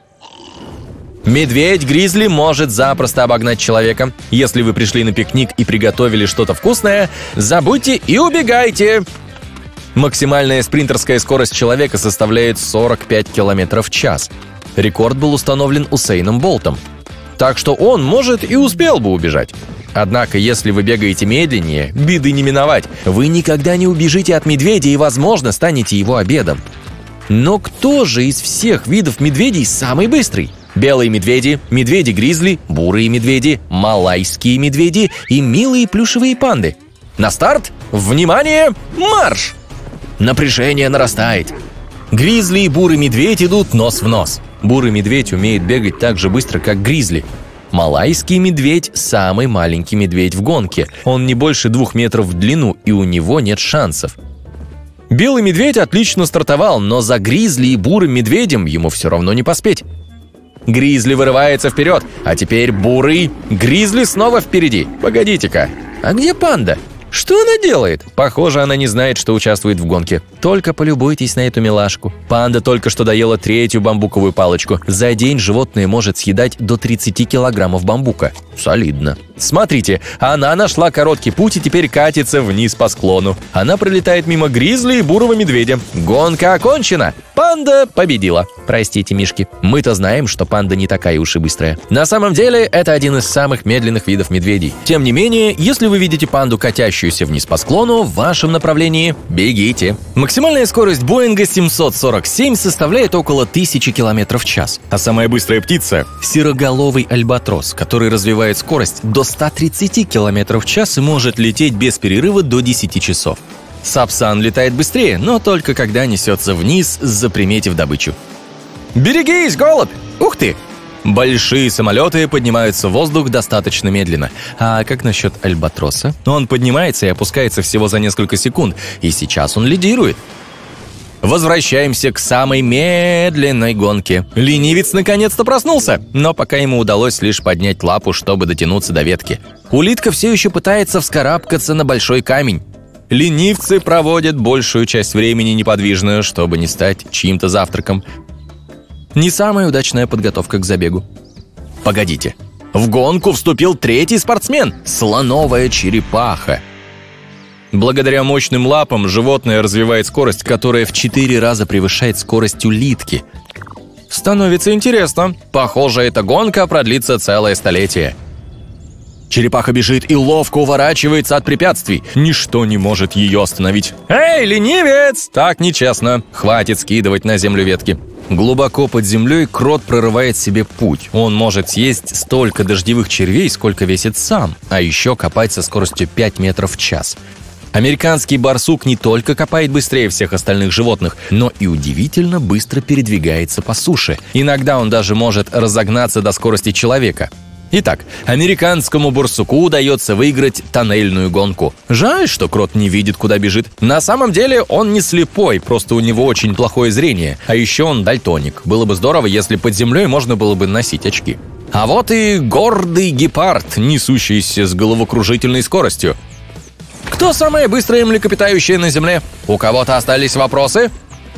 Медведь-гризли может запросто обогнать человека. Если вы пришли на пикник и приготовили что-то вкусное, забудьте и убегайте. Максимальная спринтерская скорость человека составляет 45 км в час. Рекорд был установлен Усейном Болтом. Так что он, может, и успел бы убежать. Однако, если вы бегаете медленнее, беды не миновать. Вы никогда не убежите от медведя и, возможно, станете его обедом. Но кто же из всех видов медведей самый быстрый? Белые медведи, медведи-гризли, бурые медведи, малайские медведи и милые плюшевые панды. На старт! Внимание! Марш! Напряжение нарастает. Гризли и бурый медведь идут нос в нос. Бурый медведь умеет бегать так же быстро, как гризли. Малайский медведь – самый маленький медведь в гонке. Он не больше 2 метров в длину, и у него нет шансов. Белый медведь отлично стартовал, но за гризли и бурым медведем ему все равно не поспеть. Гризли вырывается вперед, а теперь бурый. Гризли снова впереди. Погодите-ка, а где панда? Что она делает? Похоже, она не знает, что участвует в гонке. Только полюбуйтесь на эту милашку. Панда только что доела 3-ю бамбуковую палочку. За день животное может съедать до 30 килограммов бамбука. Солидно. Смотрите, она нашла короткий путь и теперь катится вниз по склону. Она пролетает мимо гризли и бурого медведя. Гонка окончена. Панда победила. Простите, мишки, мы-то знаем, что панда не такая уж и быстрая. На самом деле, это один из самых медленных видов медведей. Тем не менее, если вы видите панду, катящуюся вниз по склону, в вашем направлении бегите. Максимальная скорость Боинга 747 составляет около 1000 км в час. А самая быстрая птица – сероголовый альбатрос, который развивает скорость до 130 км в час и может лететь без перерыва до 10 часов. Сапсан летает быстрее, но только когда несется вниз, заприметив добычу. Берегись, голубь! Ух ты! Большие самолеты поднимаются в воздух достаточно медленно. А как насчет альбатроса? Он поднимается и опускается всего за несколько секунд, и сейчас он лидирует. Возвращаемся к самой медленной гонке. Ленивец наконец-то проснулся, но пока ему удалось лишь поднять лапу, чтобы дотянуться до ветки. Улитка все еще пытается вскарабкаться на большой камень. Ленивцы проводят большую часть времени неподвижно, чтобы не стать чьим-то завтраком. Не самая удачная подготовка к забегу. Погодите. В гонку вступил 3-й спортсмен – слоновая черепаха. Благодаря мощным лапам животное развивает скорость, которая в 4 раза превышает скорость улитки. Становится интересно. Похоже, эта гонка продлится целое столетие. Черепаха бежит и ловко уворачивается от препятствий. Ничто не может ее остановить. «Эй, ленивец! Так нечестно. Хватит скидывать на землю ветки». Глубоко под землей крот прорывает себе путь. Он может съесть столько дождевых червей, сколько весит сам, а еще копать со скоростью 5 метров в час. Американский барсук не только копает быстрее всех остальных животных, но и удивительно быстро передвигается по суше. Иногда он даже может разогнаться до скорости человека. Итак, американскому барсуку удается выиграть тоннельную гонку. Жаль, что крот не видит, куда бежит. На самом деле он не слепой, просто у него очень плохое зрение. А еще он дальтоник. Было бы здорово, если под землей можно было бы носить очки. А вот и гордый гепард, несущийся с головокружительной скоростью. Кто самая быстрая млекопитающая на Земле? У кого-то остались вопросы?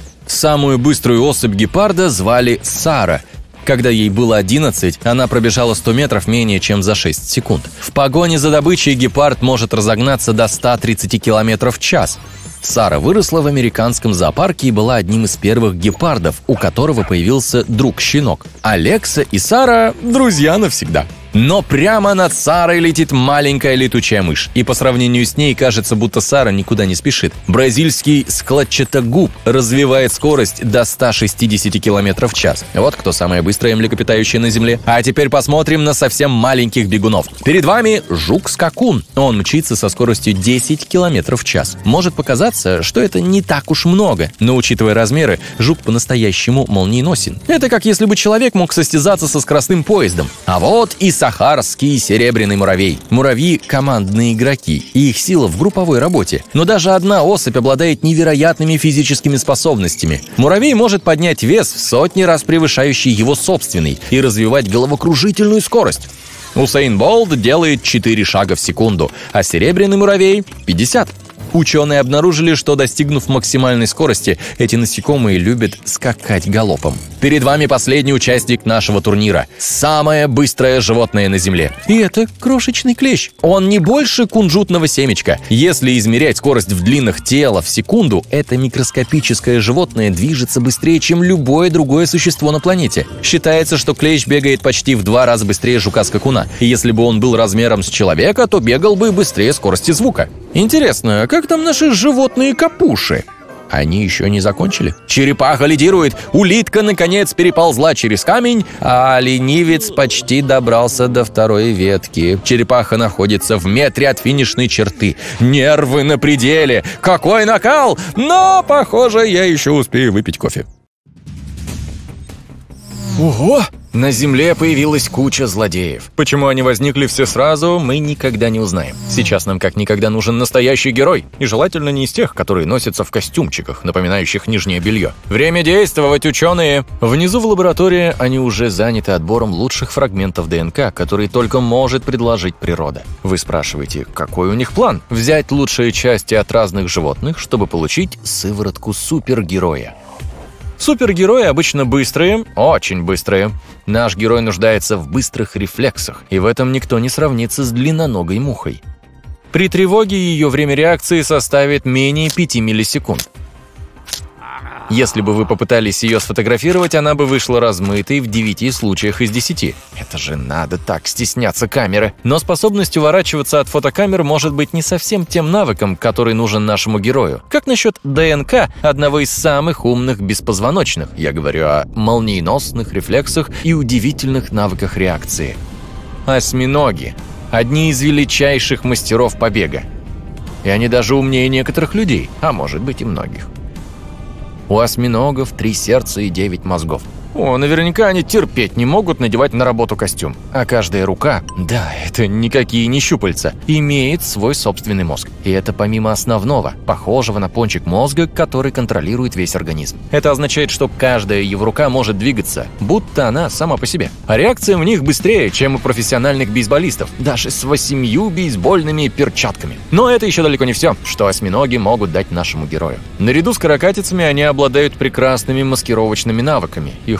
Самую быструю особь гепарда звали Сара. Когда ей было 11, она пробежала 100 метров менее чем за 6 секунд. В погоне за добычей гепард может разогнаться до 130 км в час. Сара выросла в американском зоопарке и была одним из первых гепардов, у которого появился друг-щенок. Алекса и Сара – друзья навсегда. Но прямо над Сарой летит маленькая летучая мышь. И по сравнению с ней кажется, будто Сара никуда не спешит. Бразильский складчатогуб развивает скорость до 160 км в час. Вот кто самая быстрая млекопитающая на Земле. А теперь посмотрим на совсем маленьких бегунов. Перед вами жук-скакун. Он мчится со скоростью 10 км в час. Может показаться, что это не так уж много. Но учитывая размеры, жук по-настоящему молниеносен. Это как если бы человек мог состязаться со скоростным поездом. А вот и сахарский серебряный муравей. Муравьи – командные игроки, и их сила в групповой работе. Но даже одна особь обладает невероятными физическими способностями. Муравей может поднять вес в сотни раз превышающий его собственный и развивать головокружительную скорость. Усейн Болт делает 4 шага в секунду, а серебряный муравей – 50. Ученые обнаружили, что, достигнув максимальной скорости, эти насекомые любят скакать галопом. Перед вами последний участник нашего турнира. Самое быстрое животное на Земле. И это крошечный клещ. Он не больше кунжутного семечка. Если измерять скорость в длинах тела в секунду, это микроскопическое животное движется быстрее, чем любое другое существо на планете. Считается, что клещ бегает почти в 2 раза быстрее жука-скакуна. И если бы он был размером с человека, то бегал бы быстрее скорости звука. Интересно, как там наши животные-капуши? Они еще не закончили. Черепаха лидирует, улитка наконец переползла через камень, а ленивец почти добрался до второй ветки. Черепаха находится в метре от финишной черты. Нервы на пределе. Какой накал! Но, похоже, я еще успею выпить кофе. Ого! На Земле появилась куча злодеев. Почему они возникли все сразу, мы никогда не узнаем. Сейчас нам как никогда нужен настоящий герой. И желательно не из тех, которые носятся в костюмчиках, напоминающих нижнее белье. Время действовать, ученые! Внизу в лаборатории они уже заняты отбором лучших фрагментов ДНК, которые только может предложить природа. Вы спрашиваете, какой у них план? Взять лучшие части от разных животных, чтобы получить сыворотку супергероя. Супергерои обычно быстрые, очень быстрые. Наш герой нуждается в быстрых рефлексах, и в этом никто не сравнится с длинноногой мухой. При тревоге ее время реакции составит менее 5 миллисекунд. Если бы вы попытались ее сфотографировать, она бы вышла размытой в 9 случаях из 10. Это же надо так стесняться камеры. Но способность уворачиваться от фотокамер может быть не совсем тем навыком, который нужен нашему герою. Как насчет ДНК одного из самых умных беспозвоночных? Я говорю о молниеносных рефлексах и удивительных навыках реакции. Осьминоги – одни из величайших мастеров побега. И они даже умнее некоторых людей, а может быть и многих. У осьминогов 3 сердца и 9 мозгов. О, наверняка они терпеть не могут надевать на работу костюм. А каждая рука, да, это никакие не щупальца, имеет свой собственный мозг. И это помимо основного, похожего на пончик мозга, который контролирует весь организм. Это означает, что каждая его рука может двигаться, будто она сама по себе. А реакция в них быстрее, чем у профессиональных бейсболистов, даже с 8 бейсбольными перчатками. Но это еще далеко не все, что осьминоги могут дать нашему герою. Наряду с каракатицами они обладают прекрасными маскировочными навыками. Их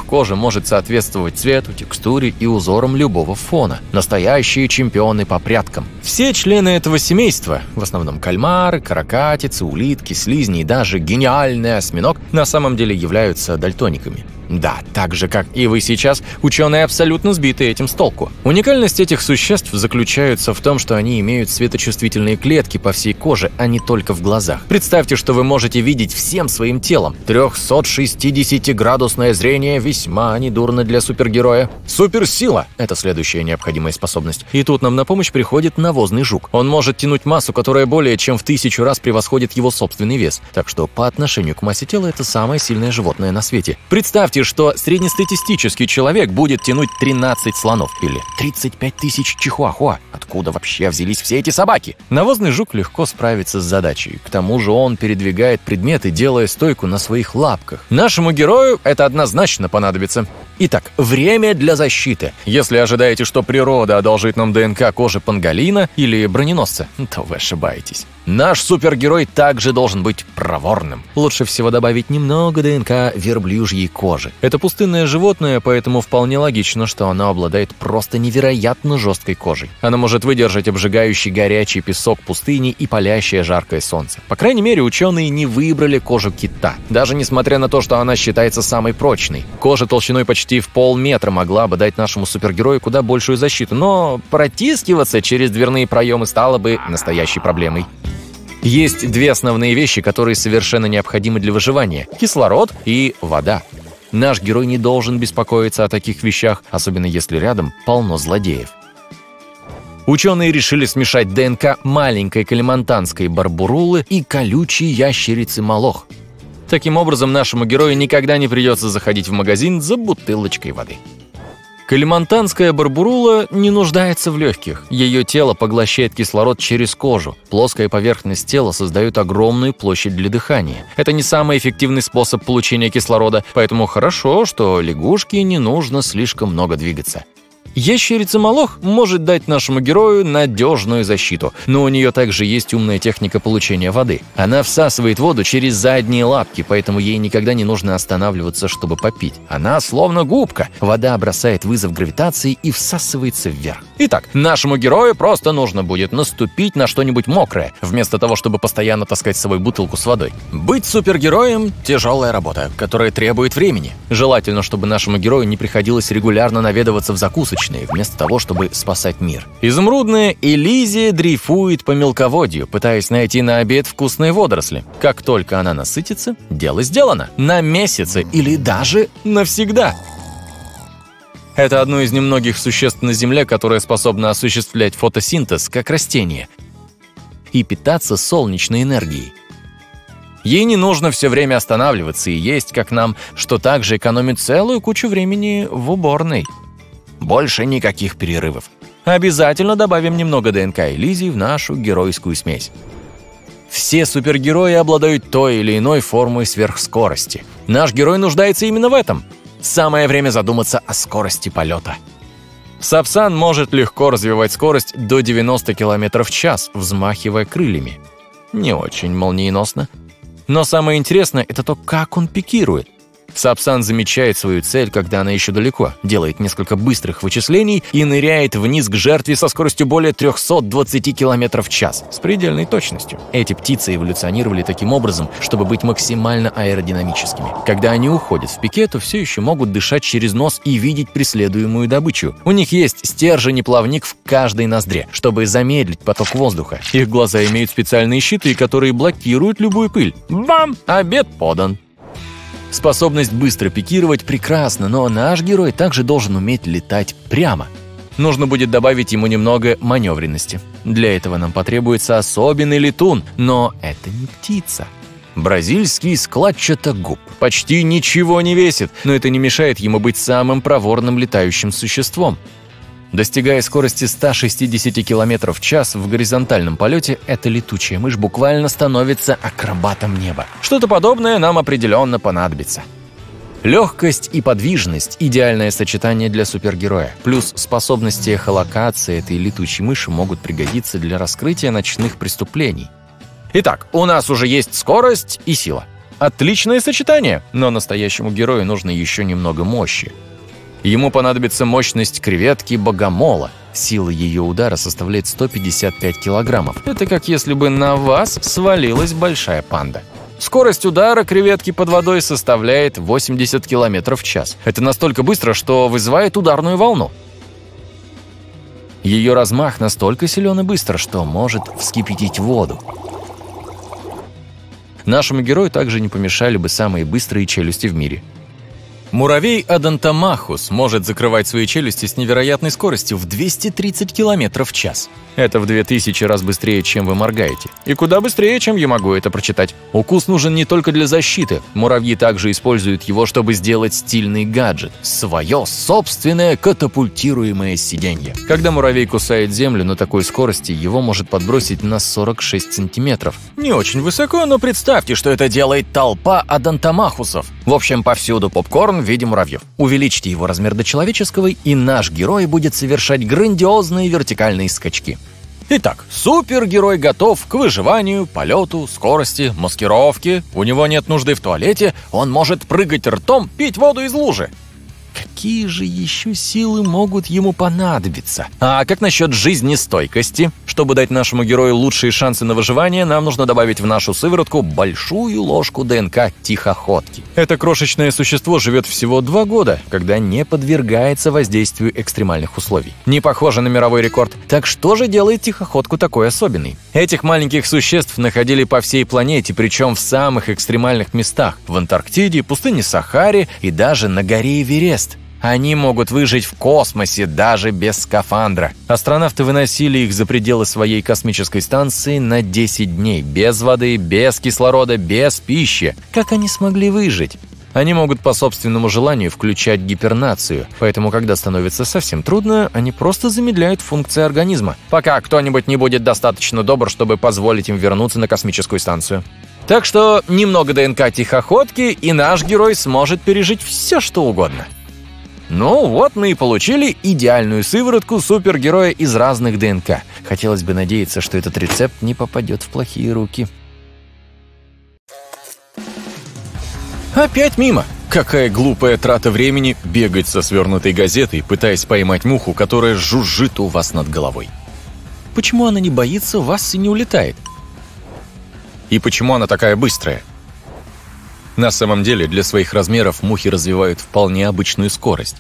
их кожа может соответствовать цвету, текстуре и узорам любого фона. Настоящие чемпионы по прядкам. Все члены этого семейства, в основном кальмары, каракатицы, улитки, слизни и даже гениальный осьминог, на самом деле являются дальтониками. Да, так же, как и вы сейчас, ученые абсолютно сбиты этим с толку. Уникальность этих существ заключается в том, что они имеют светочувствительные клетки по всей коже, а не только в глазах. Представьте, что вы можете видеть всем своим телом. 360-градусное зрение весьма недурно для супергероя. Суперсила – это следующая необходимая способность. И тут нам на помощь приходит навозный жук. Он может тянуть массу, которая более чем в 1000 раз превосходит его собственный вес. Так что по отношению к массе тела это самое сильное животное на свете. Представьте, что среднестатистический человек будет тянуть 13 слонов или 35 тысяч чихуахуа. Откуда вообще взялись все эти собаки? Навозный жук легко справится с задачей. К тому же он передвигает предметы, делая стойку на своих лапках. Нашему герою это однозначно понадобится. Итак, время для защиты. Если ожидаете, что природа одолжит нам ДНК кожи панголина или броненосца, то вы ошибаетесь. Наш супергерой также должен быть проворным. Лучше всего добавить немного ДНК верблюжьей кожи. Это пустынное животное, поэтому вполне логично, что оно обладает просто невероятно жесткой кожей. Оно может выдержать обжигающий горячий песок пустыни и палящее жаркое солнце. По крайней мере, ученые не выбрали кожу кита, даже несмотря на то, что она считается самой прочной. Кожа толщиной почти в полметра могла бы дать нашему супергерою куда большую защиту, но протискиваться через дверные проемы стало бы настоящей проблемой. Есть две основные вещи, которые совершенно необходимы для выживания – кислород и вода. Наш герой не должен беспокоиться о таких вещах, особенно если рядом полно злодеев. Ученые решили смешать ДНК маленькой калимантанской барбурулы и колючей ящерицы молох. Таким образом, нашему герою никогда не придется заходить в магазин за бутылочкой воды. Калимантанская барбурула не нуждается в легких. Ее тело поглощает кислород через кожу. Плоская поверхность тела создает огромную площадь для дыхания. Это не самый эффективный способ получения кислорода, поэтому хорошо, что лягушке не нужно слишком много двигаться. Ящерица-молох может дать нашему герою надежную защиту, но у нее также есть умная техника получения воды. Она всасывает воду через задние лапки, поэтому ей никогда не нужно останавливаться, чтобы попить. Она словно губка. Вода бросает вызов гравитации и всасывается вверх. Итак, нашему герою просто нужно будет наступить на что-нибудь мокрое, вместо того, чтобы постоянно таскать с собой бутылку с водой. Быть супергероем – тяжелая работа, которая требует времени. Желательно, чтобы нашему герою не приходилось регулярно наведываться в закусочные, вместо того, чтобы спасать мир. Изумрудная Элизия дрейфует по мелководью, пытаясь найти на обед вкусные водоросли. Как только она насытится, дело сделано. На месяцы или даже навсегда. Это одно из немногих существ на Земле, которое способно осуществлять фотосинтез, как растение, и питаться солнечной энергией. Ей не нужно все время останавливаться и есть, как нам, что также экономит целую кучу времени в уборной. Больше никаких перерывов. Обязательно добавим немного ДНК Элизии в нашу геройскую смесь. Все супергерои обладают той или иной формой сверхскорости. Наш герой нуждается именно в этом. Самое время задуматься о скорости полета. Сапсан может легко развивать скорость до 90 км в час, взмахивая крыльями. Не очень молниеносно. Но самое интересное – это то, как он пикирует. Сапсан замечает свою цель, когда она еще далеко, делает несколько быстрых вычислений и ныряет вниз к жертве со скоростью более 320 км в час, с предельной точностью. Эти птицы эволюционировали таким образом, чтобы быть максимально аэродинамическими. Когда они уходят в пике, то все еще могут дышать через нос и видеть преследуемую добычу. У них есть стержень и плавник в каждой ноздре, чтобы замедлить поток воздуха. Их глаза имеют специальные щиты, которые блокируют любую пыль. Бам! Обед подан. Способность быстро пикировать прекрасна, но наш герой также должен уметь летать прямо. Нужно будет добавить ему немного маневренности. Для этого нам потребуется особенный летун, но это не птица. Бразильский складчатогуб почти ничего не весит, но это не мешает ему быть самым проворным летающим существом. Достигая скорости 160 км в час в горизонтальном полете, эта летучая мышь буквально становится акробатом неба. Что-то подобное нам определенно понадобится. Легкость и подвижность – идеальное сочетание для супергероя. Плюс способности эхолокации этой летучей мыши могут пригодиться для раскрытия ночных преступлений. Итак, у нас уже есть скорость и сила. Отличное сочетание, но настоящему герою нужно еще немного мощи. Ему понадобится мощность креветки-богомола. Сила ее удара составляет 155 килограммов. Это как если бы на вас свалилась большая панда. Скорость удара креветки под водой составляет 80 км в час. Это настолько быстро, что вызывает ударную волну. Ее размах настолько силен и быстр, что может вскипятить воду. Нашему герою также не помешали бы самые быстрые челюсти в мире. Муравей Одонтомахус может закрывать свои челюсти с невероятной скоростью в 230 км в час. Это в 2000 раз быстрее, чем вы моргаете. И куда быстрее, чем я могу это прочитать. Укус нужен не только для защиты. Муравьи также используют его, чтобы сделать стильный гаджет. Свое собственное катапультируемое сиденье. Когда муравей кусает землю на такой скорости, его может подбросить на 46 сантиметров. Не очень высоко, но представьте, что это делает толпа Одонтомахусов. В общем, повсюду попкорн в виде муравьев. Увеличьте его размер до человеческого, и наш герой будет совершать грандиозные вертикальные скачки. Итак, супергерой готов к выживанию, полету, скорости, маскировке. У него нет нужды в туалете, он может прыгать ртом, пить воду из лужи. Какие же еще силы могут ему понадобиться? А как насчет жизнестойкости? Чтобы дать нашему герою лучшие шансы на выживание, нам нужно добавить в нашу сыворотку большую ложку ДНК тихоходки. Это крошечное существо живет всего 2 года, когда не подвергается воздействию экстремальных условий. Не похоже на мировой рекорд. Так что же делает тихоходку такой особенной? Этих маленьких существ находили по всей планете, причем в самых экстремальных местах. В Антарктиде, пустыне Сахаре и даже на горе Эверест. Они могут выжить в космосе даже без скафандра. Астронавты выносили их за пределы своей космической станции на 10 дней. Без воды, без кислорода, без пищи. Как они смогли выжить? Они могут по собственному желанию включать гипернацию. Поэтому, когда становится совсем трудно, они просто замедляют функции организма. Пока кто-нибудь не будет достаточно добр, чтобы позволить им вернуться на космическую станцию. Так что немного ДНК тихоходки, и наш герой сможет пережить все, что угодно. Ну вот мы и получили идеальную сыворотку супергероя из разных ДНК. Хотелось бы надеяться, что этот рецепт не попадет в плохие руки. Опять мимо. Какая глупая трата времени бегать со свернутой газетой, пытаясь поймать муху, которая жужжит у вас над головой. Почему она не боится вас и не улетает? И почему она такая быстрая? На самом деле, для своих размеров мухи развивают вполне обычную скорость.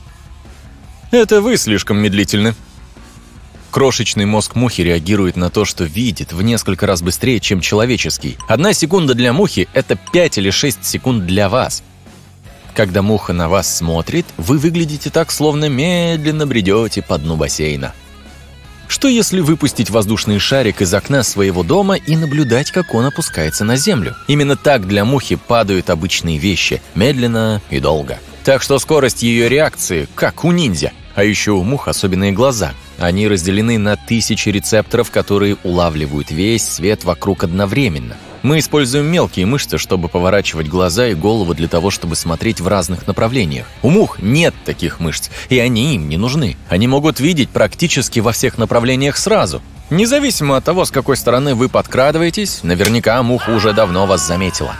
Это вы слишком медлительны. Крошечный мозг мухи реагирует на то, что видит, в несколько раз быстрее, чем человеческий. 1 секунда для мухи – это 5 или 6 секунд для вас. Когда муха на вас смотрит, вы выглядите так, словно медленно бредете по дну бассейна. Что если выпустить воздушный шарик из окна своего дома и наблюдать, как он опускается на землю? Именно так для мухи падают обычные вещи, медленно и долго. Так что скорость ее реакции, как у ниндзя. А еще у мух особенные глаза. Они разделены на 1000 рецепторов, которые улавливают весь свет вокруг одновременно. Мы используем мелкие мышцы, чтобы поворачивать глаза и голову для того, чтобы смотреть в разных направлениях. У мух нет таких мышц, и они им не нужны. Они могут видеть практически во всех направлениях сразу. Независимо от того, с какой стороны вы подкрадываетесь, наверняка муха уже давно вас заметила.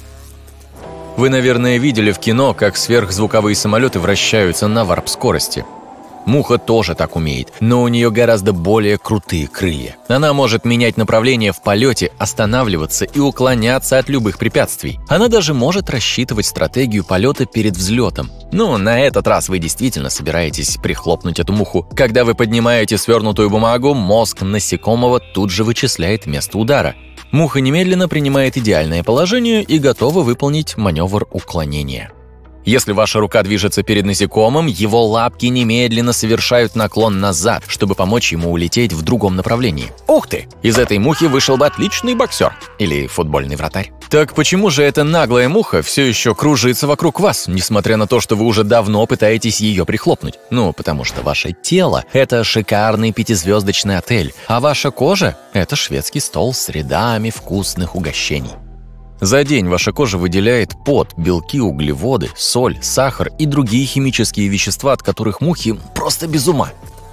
Вы, наверное, видели в кино, как сверхзвуковые самолеты вращаются на варп-скорости. Муха тоже так умеет, но у нее гораздо более крутые крылья. Она может менять направление в полете, останавливаться и уклоняться от любых препятствий. Она даже может рассчитывать стратегию полета перед взлетом. Ну, на этот раз вы действительно собираетесь прихлопнуть эту муху. Когда вы поднимаете свернутую бумагу, мозг насекомого тут же вычисляет место удара. Муха немедленно принимает идеальное положение и готова выполнить маневр уклонения. Если ваша рука движется перед насекомым, его лапки немедленно совершают наклон назад, чтобы помочь ему улететь в другом направлении. Ух ты! Из этой мухи вышел бы отличный боксер или футбольный вратарь. Так почему же эта наглая муха все еще кружится вокруг вас, несмотря на то, что вы уже давно пытаетесь ее прихлопнуть? Ну, потому что ваше тело – это шикарный 5-звездочный отель, а ваша кожа – это шведский стол с рядами вкусных угощений. За день ваша кожа выделяет пот, белки, углеводы, соль, сахар и другие химические вещества, от которых мухи просто без ума.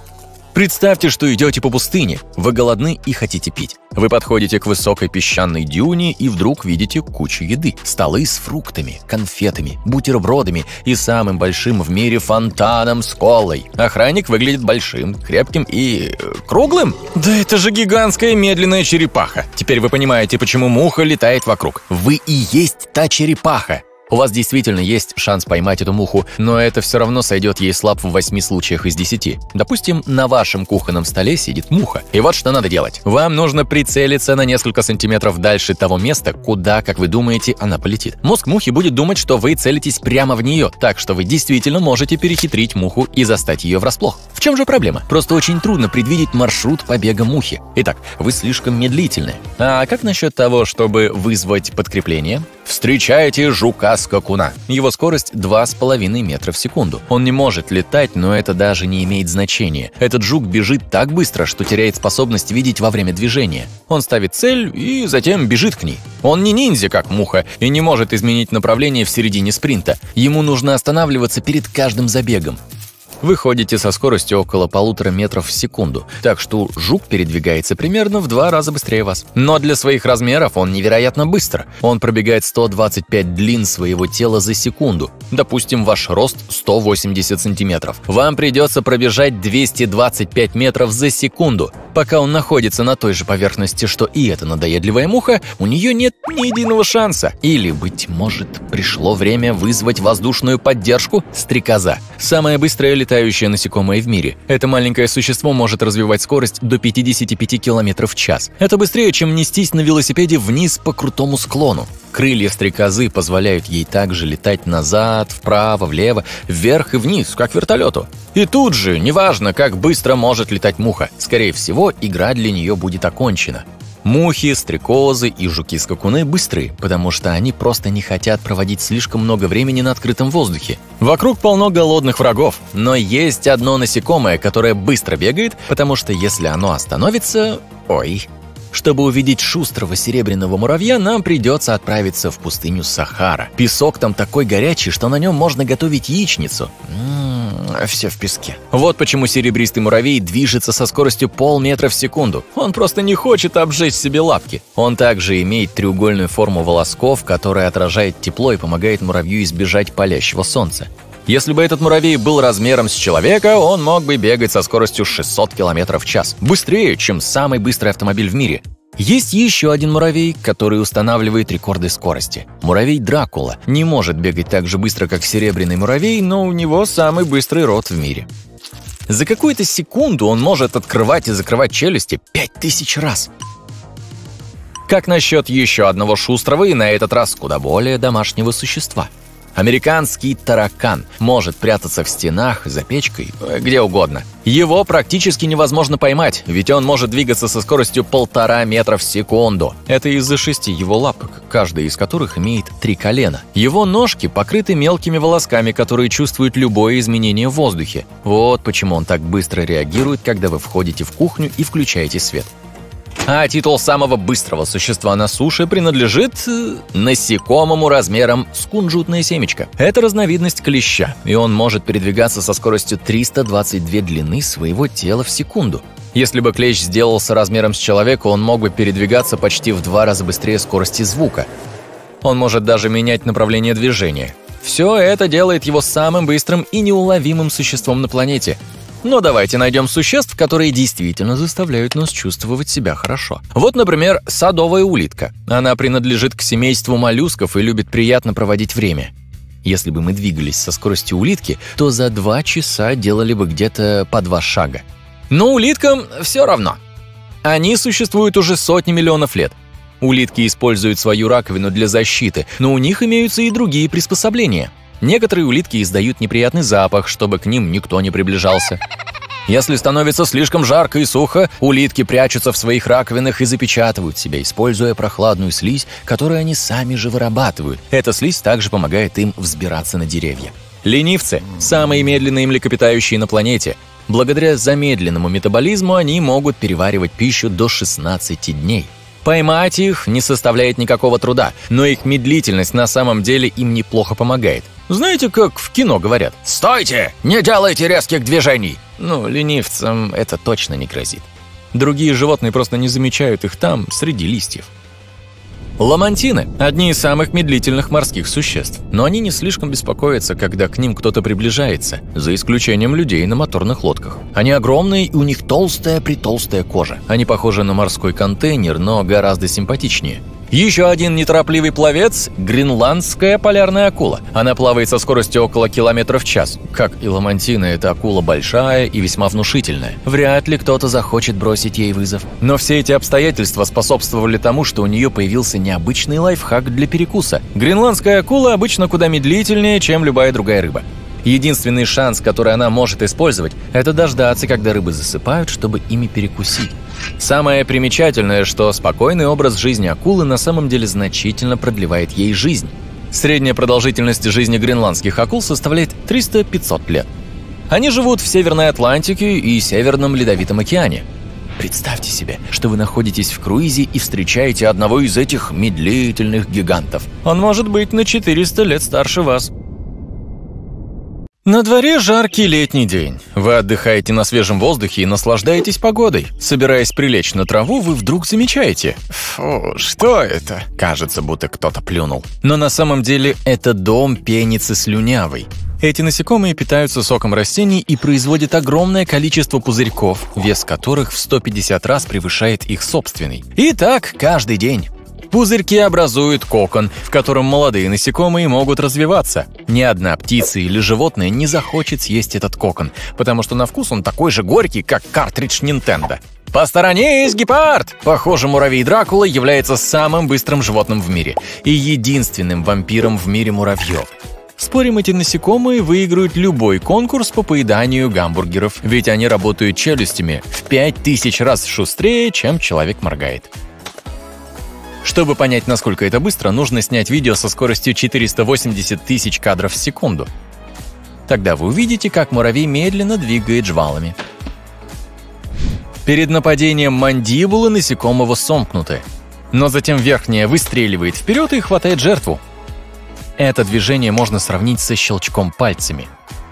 Представьте, что идете по пустыне, вы голодны и хотите пить. Вы подходите к высокой песчаной дюне и вдруг видите кучу еды. Столы с фруктами, конфетами, бутербродами и самым большим в мире фонтаном с колой. Охранник выглядит большим, крепким и... круглым? Да это же гигантская медленная черепаха. Теперь вы понимаете, почему муха летает вокруг. Вы и есть та черепаха. У вас действительно есть шанс поймать эту муху, но это все равно сойдет ей с лап в 8 случаях из 10. Допустим, на вашем кухонном столе сидит муха. И вот что надо делать. Вам нужно прицелиться на несколько сантиметров дальше того места, куда, как вы думаете, она полетит. Мозг мухи будет думать, что вы целитесь прямо в нее, так что вы действительно можете перехитрить муху и застать ее врасплох. В чем же проблема? Просто очень трудно предвидеть маршрут побега мухи. Итак, вы слишком медлительны. А как насчет того, чтобы вызвать подкрепление? Встречайте жука-скакуна. Его скорость 2,5 метра в секунду. Он не может летать, но это даже не имеет значения. Этот жук бежит так быстро, что теряет способность видеть во время движения. Он ставит цель и затем бежит к ней. Он не ниндзя, как муха, и не может изменить направление в середине спринта. Ему нужно останавливаться перед каждым забегом. Вы ходите со скоростью около 1,5 метров в секунду, так что жук передвигается примерно в 2 раза быстрее вас. Но для своих размеров он невероятно быстро. Он пробегает 125 длин своего тела за секунду. Допустим, ваш рост 180 сантиметров. Вам придется пробежать 225 метров за секунду. Пока он находится на той же поверхности, что и эта надоедливая муха, у нее нет ни единого шанса. Или, быть может, пришло время вызвать воздушную поддержку? Стрекоза. Самая быстрая летающее насекомое в мире. Это маленькое существо может развивать скорость до 55 км в час. Это быстрее, чем нестись на велосипеде вниз по крутому склону. Крылья стрекозы позволяют ей также летать назад, вправо, влево, вверх и вниз, как вертолету. И тут же, неважно, как быстро может летать муха, скорее всего, игра для нее будет окончена. Мухи, стрекозы и жуки-скакуны быстры, потому что они просто не хотят проводить слишком много времени на открытом воздухе. Вокруг полно голодных врагов, но есть одно насекомое, которое быстро бегает, потому что если оно остановится... Чтобы увидеть шустрого серебряного муравья, нам придется отправиться в пустыню Сахара. Песок там такой горячий, что на нем можно готовить яичницу. Все в песке. Вот почему серебристый муравей движется со скоростью 0,5 метра в секунду. Он просто не хочет обжечь себе лапки. Он также имеет треугольную форму волосков, которая отражает тепло и помогает муравью избежать палящего солнца. Если бы этот муравей был размером с человека, он мог бы бегать со скоростью 600 км в час. Быстрее, чем самый быстрый автомобиль в мире. Есть еще один муравей, который устанавливает рекорды скорости. Муравей Дракула не может бегать так же быстро, как серебряный муравей, но у него самый быстрый рот в мире. За какую-то секунду он может открывать и закрывать челюсти 5000 раз. Как насчет еще одного шустрого и на этот раз куда более домашнего существа? Американский таракан может прятаться в стенах, за печкой, где угодно. Его практически невозможно поймать, ведь он может двигаться со скоростью 1,5 метра в секунду. Это из-за 6 его лапок, каждая из которых имеет 3 колена. Его ножки покрыты мелкими волосками, которые чувствуют любое изменение в воздухе. Вот почему он так быстро реагирует, когда вы входите в кухню и включаете свет. А титул самого быстрого существа на суше принадлежит насекомому размером с кунжутное семечко. Это разновидность клеща, и он может передвигаться со скоростью 322 длины своего тела в секунду. Если бы клещ сделался размером с человека, он мог бы передвигаться почти в 2 раза быстрее скорости звука. Он может даже менять направление движения. Все это делает его самым быстрым и неуловимым существом на планете. Но давайте найдем существ, которые действительно заставляют нас чувствовать себя хорошо. Вот, например, садовая улитка. Она принадлежит к семейству моллюсков и любит приятно проводить время. Если бы мы двигались со скоростью улитки, то за 2 часа делали бы где-то по 2 шага. Но улиткам все равно. Они существуют уже сотни миллионов лет. Улитки используют свою раковину для защиты, но у них имеются и другие приспособления. Некоторые улитки издают неприятный запах, чтобы к ним никто не приближался. Если становится слишком жарко и сухо, улитки прячутся в своих раковинах и запечатывают себя, используя прохладную слизь, которую они сами же вырабатывают. Эта слизь также помогает им взбираться на деревья. Ленивцы – самые медленные млекопитающие на планете. Благодаря замедленному метаболизму они могут переваривать пищу до 16 дней. Поймать их не составляет никакого труда, но их медлительность на самом деле им неплохо помогает. Знаете, как в кино говорят: «Стойте! Не делайте резких движений!» Ну, ленивцам это точно не грозит. Другие животные просто не замечают их там, среди листьев. Ламантины – одни из самых медлительных морских существ, но они не слишком беспокоятся, когда к ним кто-то приближается, за исключением людей на моторных лодках. Они огромные, и у них толстая-притолстая кожа. Они похожи на морской контейнер, но гораздо симпатичнее. Еще один неторопливый пловец – гренландская полярная акула. Она плавает со скоростью около километра в час. Как и ламантины, эта акула большая и весьма внушительная. Вряд ли кто-то захочет бросить ей вызов. Но все эти обстоятельства способствовали тому, что у нее появился необычный лайфхак для перекуса. Гренландская акула обычно куда медлительнее, чем любая другая рыба. Единственный шанс, который она может использовать, это дождаться, когда рыбы засыпают, чтобы ими перекусить. Самое примечательное, что спокойный образ жизни акулы на самом деле значительно продлевает ей жизнь. Средняя продолжительность жизни гренландских акул составляет 300-500 лет. Они живут в Северной Атлантике и Северном Ледовитом океане. Представьте себе, что вы находитесь в круизе и встречаете одного из этих медлительных гигантов. Он может быть на 400 лет старше вас. На дворе жаркий летний день. Вы отдыхаете на свежем воздухе и наслаждаетесь погодой. Собираясь прилечь на траву, вы вдруг замечаете: «Фу, что это?» Кажется, будто кто-то плюнул. Но на самом деле это дом пеницы слюнявой. Эти насекомые питаются соком растений и производят огромное количество пузырьков, вес которых в 150 раз превышает их собственный. И так каждый день. Пузырьки образуют кокон, в котором молодые насекомые могут развиваться. Ни одна птица или животное не захочет съесть этот кокон, потому что на вкус он такой же горький, как картридж Nintendo. Посторонись, гепард! Похоже, муравей Дракула является самым быстрым животным в мире и единственным вампиром в мире муравьев. Спорим, эти насекомые выиграют любой конкурс по поеданию гамбургеров, ведь они работают челюстями в 5000 раз шустрее, чем человек моргает. Чтобы понять, насколько это быстро, нужно снять видео со скоростью 480 тысяч кадров в секунду. Тогда вы увидите, как муравей медленно двигает жвалами. Перед нападением мандибулы насекомого сомкнуты, но затем верхняя выстреливает вперед и хватает жертву. Это движение можно сравнить со щелчком пальцами.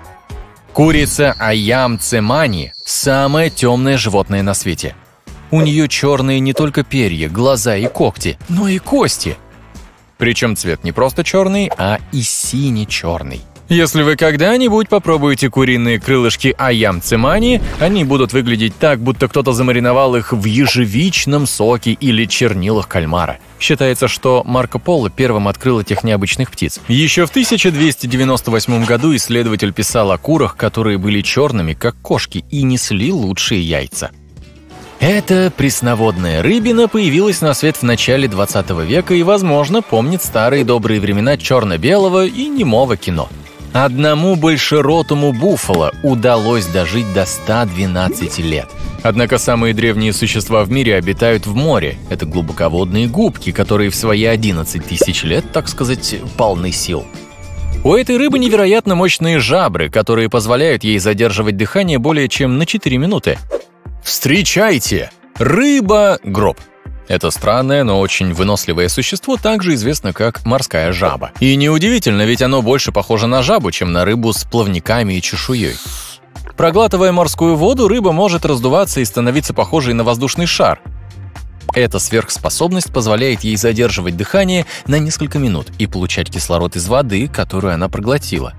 Курица Айям цемани – самое темное животное на свете. У нее черные не только перья, глаза и когти, но и кости. Причем цвет не просто черный, а и сине-черный. Если вы когда-нибудь попробуете куриные крылышки Айям цемани, они будут выглядеть так, будто кто-то замариновал их в ежевичном соке или чернилах кальмара. Считается, что Марко Поло первым открыл этих необычных птиц. Еще в 1298 году исследователь писал о курах, которые были черными, как кошки, и несли лучшие яйца. Эта пресноводная рыбина появилась на свет в начале 20 века и, возможно, помнит старые добрые времена черно-белого и немого кино. Одному большеротому буффало удалось дожить до 112 лет. Однако самые древние существа в мире обитают в море. Это глубоководные губки, которые в свои 11 тысяч лет, так сказать, полны сил. У этой рыбы невероятно мощные жабры, которые позволяют ей задерживать дыхание более чем на 4 минуты. Встречайте! Рыба-гроб. Это странное, но очень выносливое существо также известно как морская жаба. И неудивительно, ведь оно больше похоже на жабу, чем на рыбу с плавниками и чешуей. Проглатывая морскую воду, рыба может раздуваться и становиться похожей на воздушный шар. Эта сверхспособность позволяет ей задерживать дыхание на несколько минут и получать кислород из воды, которую она проглотила.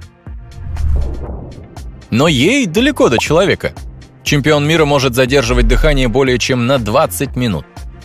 Но ей далеко до человека. Чемпион мира может задерживать дыхание более чем на 20 минут.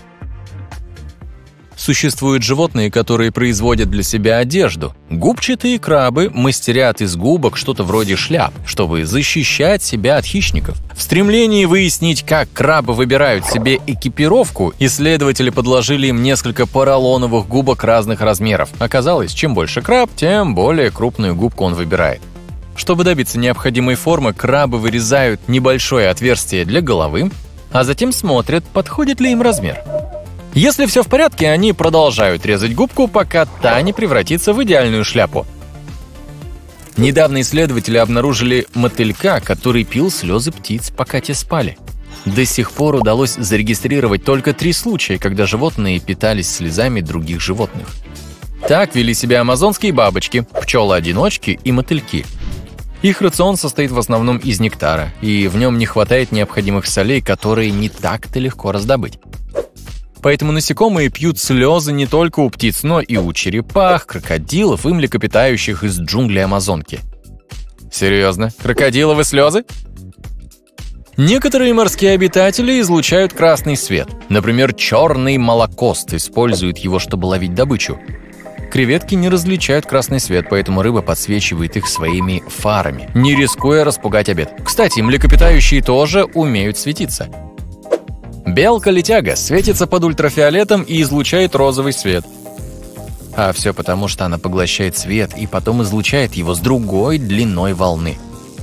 Существуют животные, которые производят для себя одежду. Губчатые крабы мастерят из губок что-то вроде шляп, чтобы защищать себя от хищников. В стремлении выяснить, как крабы выбирают себе экипировку, исследователи подложили им несколько поролоновых губок разных размеров. Оказалось, чем больше краб, тем более крупную губку он выбирает. Чтобы добиться необходимой формы, крабы вырезают небольшое отверстие для головы, а затем смотрят, подходит ли им размер. Если все в порядке, они продолжают резать губку, пока та не превратится в идеальную шляпу. Недавно исследователи обнаружили мотылька, который пил слезы птиц, пока те спали. До сих пор удалось зарегистрировать только 3 случая, когда животные питались слезами других животных. Так вели себя амазонские бабочки, пчелы-одиночки и мотыльки. Их рацион состоит в основном из нектара, и в нем не хватает необходимых солей, которые не так-то легко раздобыть. Поэтому насекомые пьют слезы не только у птиц, но и у черепах, крокодилов и млекопитающих из джунглей Амазонки. Серьезно? Крокодиловы слезы? Некоторые морские обитатели излучают красный свет. Например, черный молокост использует его, чтобы ловить добычу. Креветки не различают красный свет, поэтому рыба подсвечивает их своими фарами, не рискуя распугать обед. Кстати, млекопитающие тоже умеют светиться. Белка-летяга светится под ультрафиолетом и излучает розовый свет. А все потому, что она поглощает свет и потом излучает его с другой длиной волны.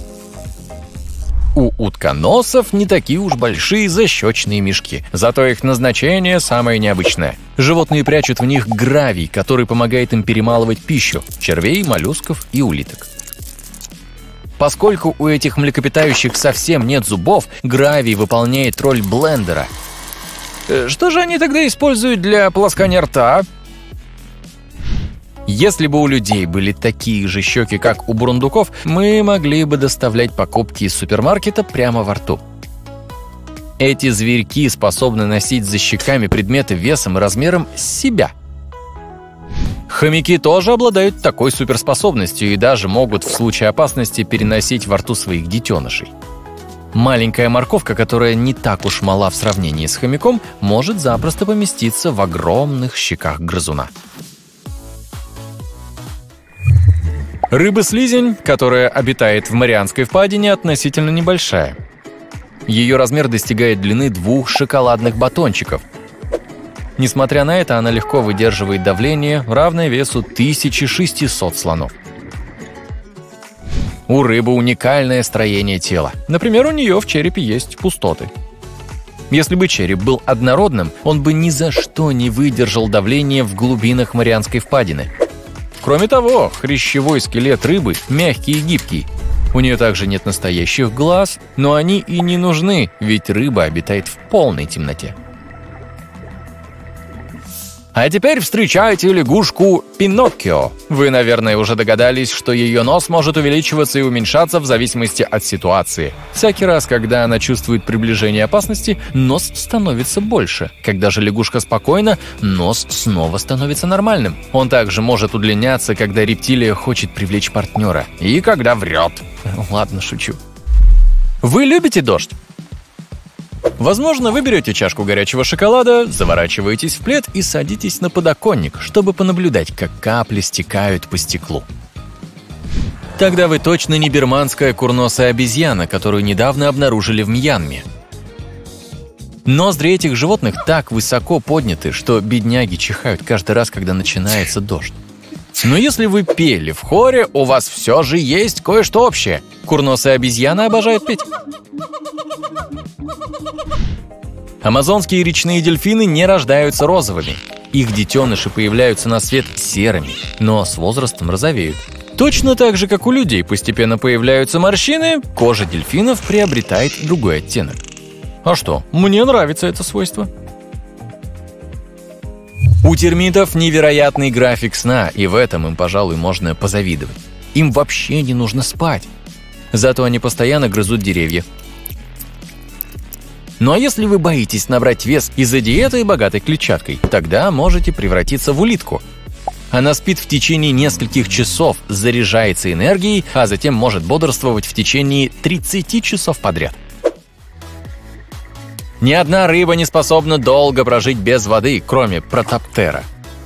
У утконосов не такие уж большие защечные мешки, зато их назначение самое необычное. Животные прячут в них гравий, который помогает им перемалывать пищу – червей, моллюсков и улиток. Поскольку у этих млекопитающих совсем нет зубов, гравий выполняет роль блендера. Что же они тогда используют для полоскания рта? Если бы у людей были такие же щеки, как у бурундуков, мы могли бы доставлять покупки из супермаркета прямо во рту. Эти зверьки способны носить за щеками предметы весом и размером с себя. Хомяки тоже обладают такой суперспособностью и даже могут в случае опасности переносить во рту своих детенышей. Маленькая морковка, которая не так уж мала в сравнении с хомяком, может запросто поместиться в огромных щеках грызуна. Рыба-слизень, которая обитает в Марианской впадине, относительно небольшая. Ее размер достигает длины 2 шоколадных батончиков. Несмотря на это, она легко выдерживает давление, равное весу 1600 слонов. У рыбы уникальное строение тела. Например, у нее в черепе есть пустоты. Если бы череп был однородным, он бы ни за что не выдержал давление в глубинах Марианской впадины. Кроме того, хрящевой скелет рыбы мягкий и гибкий. У нее также нет настоящих глаз, но они и не нужны, ведь рыба обитает в полной темноте. А теперь встречайте лягушку Пиноккио. Вы, наверное, уже догадались, что ее нос может увеличиваться и уменьшаться в зависимости от ситуации. Всякий раз, когда она чувствует приближение опасности, нос становится больше. Когда же лягушка спокойна, нос снова становится нормальным. Он также может удлиняться, когда рептилия хочет привлечь партнера. И когда врет. Ладно, шучу. Вы любите дождь? Возможно, вы берете чашку горячего шоколада, заворачиваетесь в плед и садитесь на подоконник, чтобы понаблюдать, как капли стекают по стеклу. Тогда вы точно не бирманская курносая обезьяна, которую недавно обнаружили в Мьянме. Ноздри этих животных так высоко подняты, что бедняги чихают каждый раз, когда начинается дождь. Но если вы пели в хоре, у вас все же есть кое-что общее. Курносая обезьяна обожает петь. Амазонские речные дельфины не рождаются розовыми. Их детеныши появляются на свет серыми, но с возрастом розовеют. Точно так же, как у людей постепенно появляются морщины, кожа дельфинов приобретает другой оттенок. А что, мне нравится это свойство. У термитов невероятный график сна, и в этом им, пожалуй, можно позавидовать. Им вообще не нужно спать. Зато они постоянно грызут деревья. Ну а если вы боитесь набрать вес из-за диеты, богатой клетчаткой, тогда можете превратиться в улитку. Она спит в течение нескольких часов, заряжается энергией, а затем может бодрствовать в течение 30 часов подряд. Ни одна рыба не способна долго прожить без воды, кроме протоптера.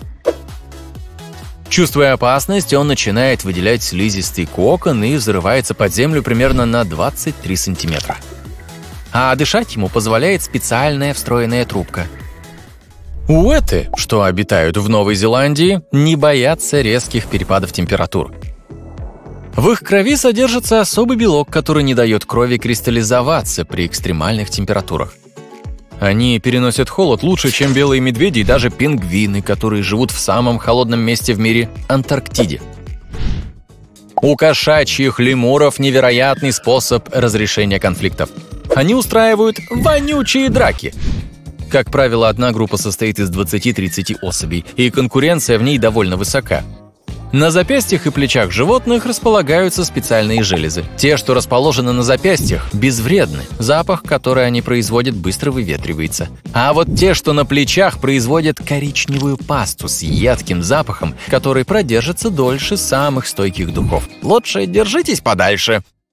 Чувствуя опасность, он начинает выделять слизистый кокон и взрывается под землю примерно на 23 сантиметра. А дышать ему позволяет специальная встроенная трубка. Уэты, что обитают в Новой Зеландии, не боятся резких перепадов температур. В их крови содержится особый белок, который не дает крови кристаллизоваться при экстремальных температурах. Они переносят холод лучше, чем белые медведи и даже пингвины, которые живут в самом холодном месте в мире – Антарктиде. У кошачьих лемуров невероятный способ разрешения конфликтов. Они устраивают вонючие драки. Как правило, одна группа состоит из 20-30 особей, и конкуренция в ней довольно высока. На запястьях и плечах животных располагаются специальные железы. Те, что расположены на запястьях, безвредны. Запах, который они производят, быстро выветривается. А вот те, что на плечах, производят коричневую пасту с едким запахом, который продержится дольше самых стойких духов. Лучше держитесь подальше.